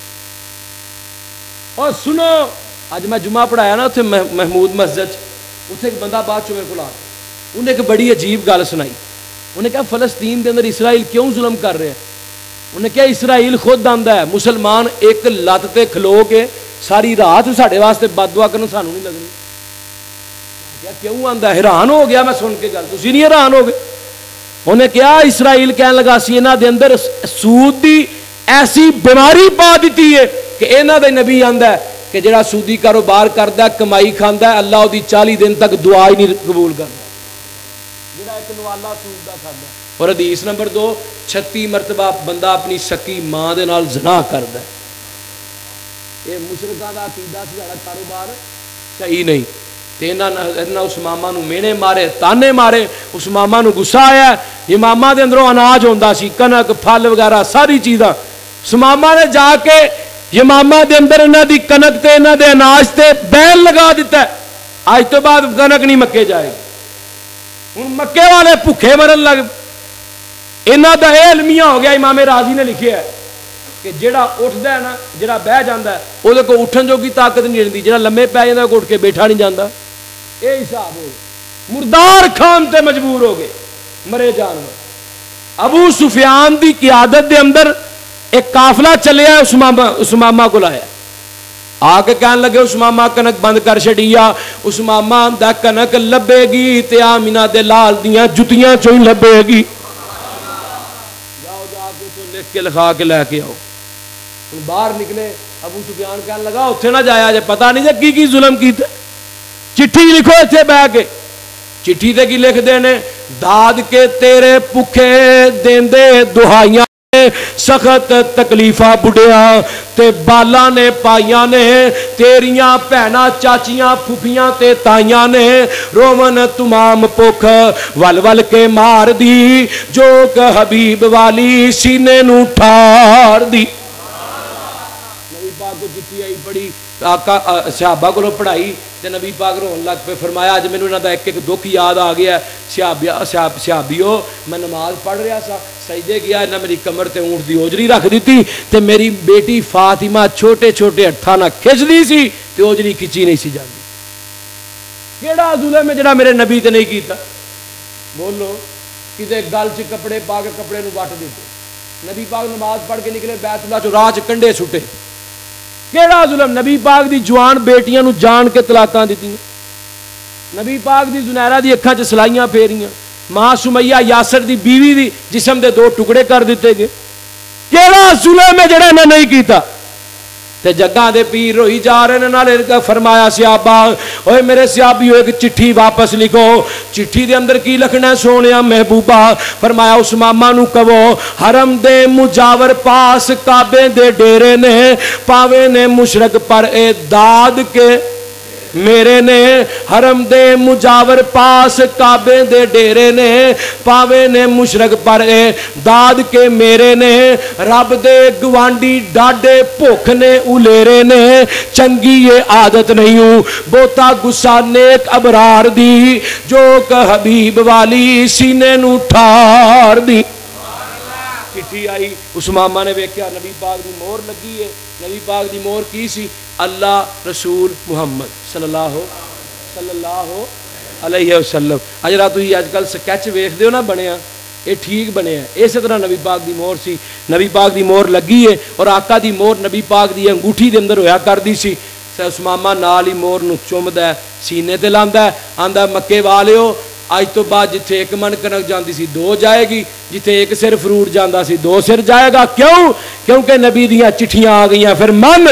और सुनो अज मैं जुम्मा पढ़ाया ना उत्थे महमूद मस्जिद उत्थे एक बंदा बाद चो मेरे को उन्हें एक बड़ी अजीब गल सुनाई उन्हें कहा फलस्तीन के अंदर इसराइल क्यों जुल्म कर रहे हैं उन्हें कहा इसराइल खुद आंदा है मुसलमान एक लत ते खलो के सारी रात साढ़े वास्ते बददुआ करन सानू नहीं लगनी क्या क्यों आंदा हैरान हो गया मैं सुन के गल तुसीं नहीं हैरान हो गए उन्हें कहा इसराइल कहने लगा सी इन्हां दे अंदर सूद दी ऐसी बीमारी पा दी है कि इन्हां दे नबी आंदा है कि जिहड़ा सूदी कारोबार करदा कमाई खांदा अल्लाह उहदी 40 दिन तक दुआ ही नहीं कबूल करदा जिहड़ा एक नवाला सूद दा खांदा। और हदीस नंबर 2 36 मरतबा बंदा अपनी सकी मां दे नाल ज़िना करदा ये मुशरकां दा अकीदा सी साडा कारोबार सही नहीं تے انہاں اس ماما نو مینے مارے تانے مارے. اس ماما نو غصہ آیا. امامہ دے اندروں اناج ہوندا سی کنک پھل وغیرہ ساری چیزاں. اس ماما نے جا کے امامہ دے اندر انہاں دی کنک تے انہاں دے اناج تے بین لگا دیتا ہے. آج تو بعد کنک نہیں مکے جائے گی. ہن مکے والے بھوکے مرن لگ. انہاں دا اے المیہ ہو گیا. امام راضی نے لکھیا ہے کہ جڑا اٹھدا ہے نا جڑا بہ جاندا ہے او دے کو اٹھن جو کی طاقت نہیں رہندی. جڑا لمے پے جاندا ہے اٹھ کے بیٹھا نہیں جاندا. اے حساب ہو مردار کھان تے مجبور ہو گئے مرے جانور. ابو سفیان دی قیادت دے اندر ایک قافلہ چلیا. اسمامہ کو لایا آ کے کہن لگے اسمامہ کنک بند کر چھڈیا. اسمامہ دا کنک لبے گی تے آمینہ دے لال دیاں جتیاں چوں لبے گی. جاؤ جا کے تو لکھ کے لکھا کے لے کے آؤ. باہر نکلے ابو سفیان کہن لگا اتنے نہ جایا جے پتہ نہیں جے کی ظلم کیتے. چٹھی لکھو اتنے بہ کے. چٹھی تے کی لکھ دینے داد کے تیرے بھکھے دیندے دہائیاں سخت تکلیفاں بڑھیاں تے بالا نے پائیاں نے تیریاں بہناں چاچیاں پھوپھیاں تے تائیاں نے رومن تمام پکھ ول ول کے مار دی جو کہ حبیب والی سینے نو ٹھار دی. نبی پاک کو چٹھی آئی پڑھی آقا صحابہ کو پڑھائی تے نبی پاک رون لگ پہ. فرمایا اج مینوں انہاں دا ایک ایک دکھ یاد آ گیا. صحابیو میں نماز پڑھ رہا سا سجدے گیا انہاں میری کمر تے اونٹ دی اوجری رکھ دیتی تے میری بیٹی فاطمہ چھوٹے چھوٹے ہتھاں نال کھچ دی سی تے اوجری کھچی نہیں سی جاندی. کیڑا ظلم ہے جڑا میرے نبی تے نہیں کیتا؟ بولو. کتے گل چ کپڑے پا کے کپڑے نو وٹ دیتے. نبی پاک نماز پڑھ کے نکلے بیت اللہ چ راہ چ کنڈے سٹے. کیڑا ظلم؟ نبی پاک دی جوان بیٹیاں نو جان کے طلاقاں دتیاں. نبی پاک دی زنیرہ دی اکھاں چ سلائیاں پھیریاں. ماں سمیہ یاسر دی بیوی دی جسم دے 2 ٹکڑے کر دیتے گئے. کیڑا ظلم ہے جڑا انہاں نہیں کیتا؟ تے جگہ دے پیر روئی جا رہے نے. نالے فرمایا صحابہ اوے میرے صحابیو ایک چٹھی واپس لکھو. چٹھی دے اندر کی لکھنا ہے سونیا محبوبہ؟ فرمایا اس ماما نو کہو حرم دے مجاور پاس کعبے دے ڈیرے نے پاوے نے مشرق پر اے داد کے میرے نے. حرم دے مجاور پاس کعبے دے ڈیرے نے پاوے نے مشرق پر اے داد کے میرے نے. رب دے گوانڈی ڈاڈے بھوک نے الیرے نے چنگی یہ عادت نہیں ہوں بوتا گسا نیک ابرار دی جو کہ حبیب والی سینے نو ٹھار دی. چٹھی آئی. اس ماما نے ویکھیا نبی پاک دی مہر لگی ہے. نبی پاک دی مہر کی سی؟ اللہ رسول محمد صلی اللہ علیہ وسلم. اجرا تھی اج کل سکیچ ویکھ دیو نا بنیا یہ ٹھیک بنیا. اسی طرح نبی پاک دی مہر سی. نبی پاک دی مہر لگی ہے اور آقا دی مہر نبی پاک دی انگوٹھی دے اندر ہویا کردی سی. اس ماما نال ہی مہر نو چومدا ہے سینے تے لاندا ہے آندا مکے والیو اج تو بعد جتھے 1 من کنک جاندی سی 2 جائے گی جتھے 1 سر فروٹ جاندا سی 2 سر جائے گا. کیوں؟ کیونکہ نبی دیاں چٹھیاں آ گئیاں. پھر من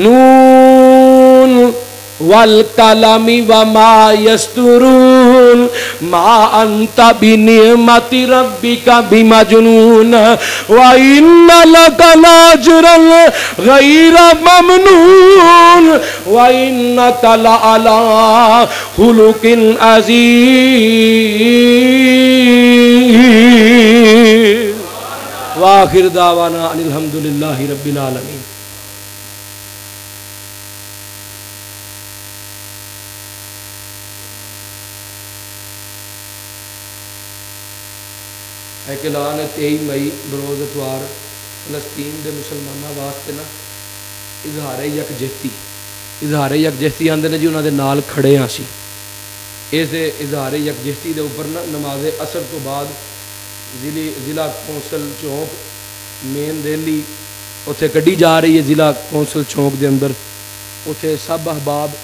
نون والقلم وما یسطرون ما انت بنعمت ربک بمجنون وان لک لاجرا غیر ممنون وانک لعلی خلق عظیم. واخر دعوانا ان الحمدللہ رب العالمین. ایک اعلان ہے 23 مئی بروز اتوار فلسطین دے مسلمانوں واسطے نا اظہار یکجہتی آندے نے جی انہاں دے نال کھڑے ہاں سی. اس دے اظہار یکجہتی دے اوپر نا نماز عصر تو بعد ضلع کونسل چوک مین دہلی اتنے کڈی جا رہی ہے. ضلع کونسل چوک دے اندر اتنے سب احباب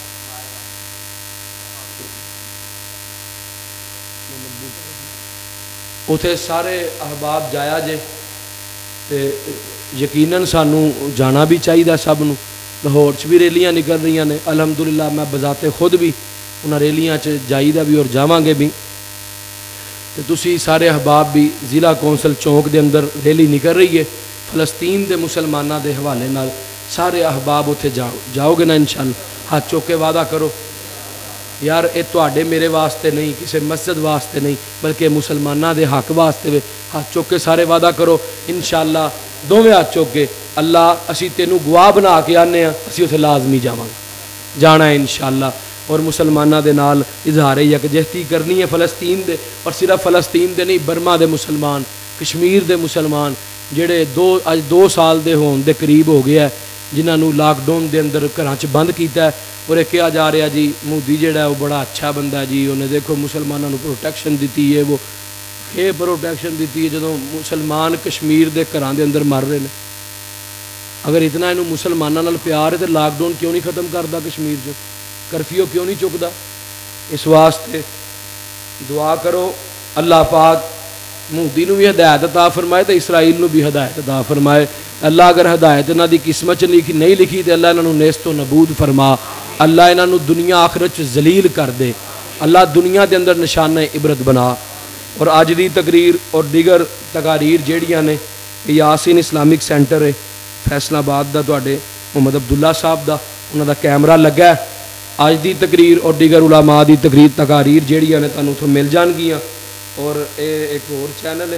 اتنے سارے احباب جایا جے تے یقیناً سانو جانا بھی چاہیے سب نو. لاہور چ بھی ریلیاں نکل رہی نے الحمدللہ. میں بذات خود بھی انہاں ریلیاں چ جائیدہ بھی اور جاواں گے بھی. تے تسی سارے احباب بھی ضلع کونسل چوک دے اندر ریلی نکل رہی ہے فلسطین دے مسلماناں دے حوالے نال. سارے احباب اتنے جاؤ گے نا انشاءاللہ. ہاتھ چوک کے وعدہ کرو یار یہ تواڈے میرے واسطے نہیں، کسی مسجد واسطے نہیں، بلکہ مسلمانوں دے حق واسطے وے۔ ہاتھ چوک کے سارے وعدہ کرو انشاءاللہ، دوویں ہاتھ چوک کے، اللہ اسی تینوں گواہ بنا کے آنے ہیں، اسی اتھے لازمی جانا ہے انشاءاللہ۔ اور مسلمانوں دے نال اظہار یکجہتی کرنی ہے فلسطین دے، اور صرف فلسطین دے نہیں، برما دے مسلمان، کشمیر دے مسلمان جڑے اج 2 سال دے ہون دے قریب ہو گیا ہے، جنہاں نو لاک ڈاؤن دے اندر گھراں چ بند کیتا ہے، اور یہ کہا جا رہا جی مودی جڑا ہے وہ بڑا اچھا بندہ ہے جی، انہیں دیکھو مسلمانوں نو پروٹیکشن دیتی ہے، وہ یہ پروٹیکشن دیتی ہے جدوں مسلمان کشمیر دے گھراں دے اندر مر رہے ہیں۔ اگر اتنا انہوں مسلمانوں نال پیار ہے تو لاک ڈاؤن کیوں نہیں ختم کرتا کشمیر چ، کرفیو کیوں نہیں چکتا؟ اس واسطے دعا کرو اللہ پاک مودی نو بھی ہدایت عطا فرمائے تو اسرائیل نو بھی ہدایت عطا فرمائے۔ اللہ اگر ہدایت انہاں دی قسمت نہیں لکھی تو اللہ انہاں نو نیست و نبود فرما، اللہ انہاں نو دنیا آخرت ذلیل کر دے، اللہ دنیا دے اندر نشانہ عبرت بنا۔ اور آج دی تقریر اور دیگر تقاریر جیڑیاں نے یاسین اسلامک سینٹر ہے فیصلہ آباد دا، تواڈے محمد عبداللہ صاحب دا انہاں دا کیمرہ لگا ہے۔ آج دی تقریر اور دیگر علماء دی تقریر تقاریر جیڑیاں نے تانوں اتھوں مل جان گیاں۔ اور ایک اور چینل ہے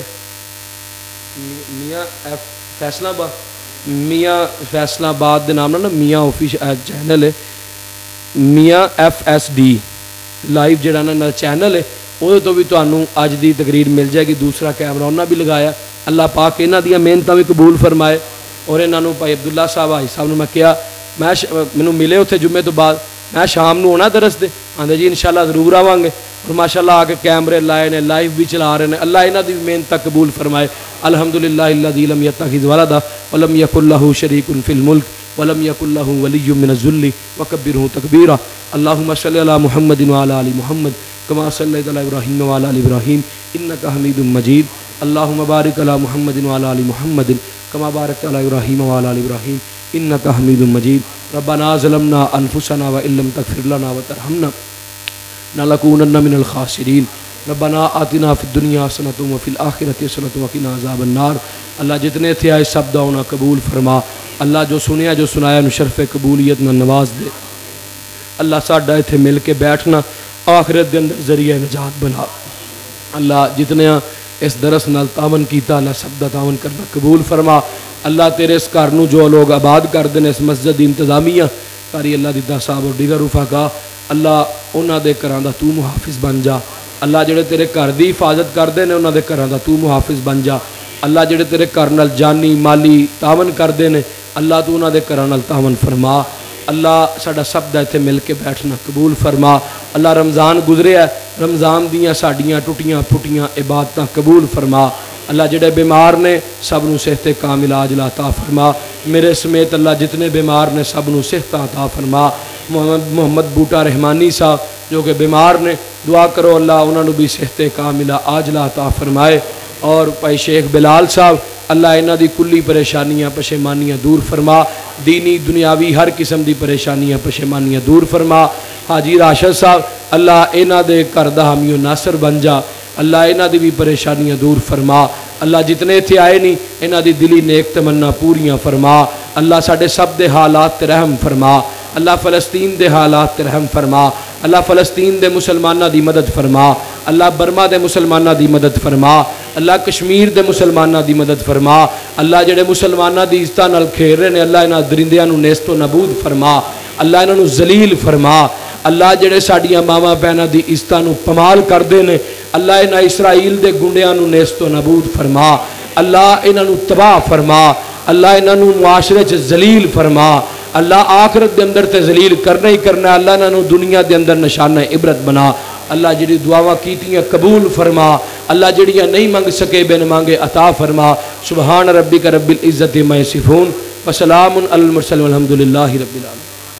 میاں فیصلہ آباد، میاں فیصلہ آباد دے نام نا میاں آفیشل چینل ہے، میاں FSD لائیو جڑا نا چینل ہے، وہ تو بھی تانوں اج دی تقریر مل جائے گی۔ دوسرا کیمرہ انہاں بھی لگایا، اللہ پاک انہاں دیاں محنتاں بھی قبول فرمائے۔ اور انہاں نوں بھائی عبداللہ صاحب حاجی صاحب نوں میں کہا، مینوں ملے اتنے جمعے تو بعد، میں شام نو ہونا درس دے، آندے جی انشاءاللہ ضرور آواں گے، اور ماشاءاللہ آ کے کیمرے لائے نے، لائیو بھی چلا رہے ہیں، اللہ انہاں دی محنت قبول فرمائے۔ الحمدللہ الذی لم یتخذ ولدا ولم یکن لہ شریک فی الملک ولم یکن لہ ولی من الذل وکبرہ تکبیرا۔ اللہم صلی علی محمد وعلی آل محمد کما صلیت علی ابراہیم وعلی آل ابراہیم انک حمید مجید۔ اللہم بارک علی محمد وعلی آل محمد کما بارکت علی ابراہیم وعلی آل ابراہیم انک حمید مجید۔ ربنا ظلمنا انفسنا وان لم تغفر لنا وترحمنا لنکونن من الخاسرین۔ ربنا آتنا فی الدنیا حسنۃ وفی الآخرۃ حسنۃ وقنا عذاب النار۔ اللہ جتنے تھے آئے سب دعونا قبول فرما، اللہ جو سنیا جو سنایا نو شرف قبولیت نہ نواز دے۔ اللہ ساڈا ایتھے مل کے بیٹھنا آخرت دے اندر ذریعہ نجات بنا۔ اللہ جتنے اس درس نال تعاون کیتا، اللہ سب دا تعاون کرنا قبول فرما۔ اللہ تیرے اس گھر نو جو لوگ آباد کر دے اس مسجد دی انتظامیہ کاری اللہ دیدہ صاحب اور دیگر رفقا، اللہ انہاں دے گھراں دا تو محافظ بن جا۔ اللہ جڑے تیرے گھر دی حفاظت کردے نے انہاں دے گھراں دا تو محافظ بن جا۔ اللہ جڑے تیرے گھر نال جانی مالی تعاون کردے نے اللہ تو انہاں دے گھراں نال تعاون فرما۔ اللہ ساڈا سب دا ایتھے مل کے بیٹھنا قبول فرما۔ اللہ رمضان گزریا ہے، رمضان دیاں ساڈیاں ٹوٹیاں پھٹیاں عبادتاں قبول فرما۔ اللہ جڑے بیمار نے سب نو صحت کامل عاجلہ عطا فرما۔ میرے سمیت اللہ جتنے بیمار نے سب نو صحت عطا فرما۔ محمد بوٹا رحمانی صاحب جو کہ بیمار نے، دعا کرو اللہ انہاں نو بھی صحت کاملہ عاجلہ عطا فرمائے۔ اور بھائی شیخ بلال صاحب اللہ انہاں دی کلی پریشانیاں پشیمانیاں دور فرما، دینی دنیاوی ہر قسم دی پریشانیاں پشیمانیاں دور فرما۔ حاجی راشد صاحب اللہ انہاں دے گھر دا حامی و ناصر بن جا، اللہ انہاں دی بھی پریشانیاں دور فرما۔ اللہ جتنے تھے آئے نہیں انہاں دی دلی نیک تمنا پوریاں فرما۔ اللہ ساڈے سب دے حالات تے رحم فرما۔ اللہ فلسطین دے حالات تے رحم فرما۔ اللہ فلسطین دے مسلمانہ دی مدد فرما۔ اللہ برما دے مسلمانہ دی مدد فرما۔ اللہ کشمیر دے مسلمانہ دی مدد فرما۔ اللہ جڑے مسلمانہ دی عزتاں نال کھیل رہے نے اللہ انہاں درندیاں نو نیست و نابود فرما۔ اللہ انہاں نو ذلیل فرما۔ اللہ جڑے ساڈیاں ماواں بہناں دی عزتاں نو پمال کردے نے اللہ انہاں اسرائیل دے گنڈیاں نو نیست و نابود فرما۔ اللہ انہاں نو تباہ فرما۔ اللہ انہاں نو معاشرے چ ذلیل فرما۔ اللہ آخرت دے اندر تے ذلیل کرنا ہی کرنا، اللہ انہاں نو دنیا دے اندر نشانہ عبرت بنا۔ اللہ جڑی دعاواں کیتیاں قبول فرما، اللہ جڑیاں نہیں منگ سکے بن مانگے عطا فرما۔ سبحان ربک رب العزت عما یصفون وسلام علی المرسلین والحمد للہ رب العالمین۔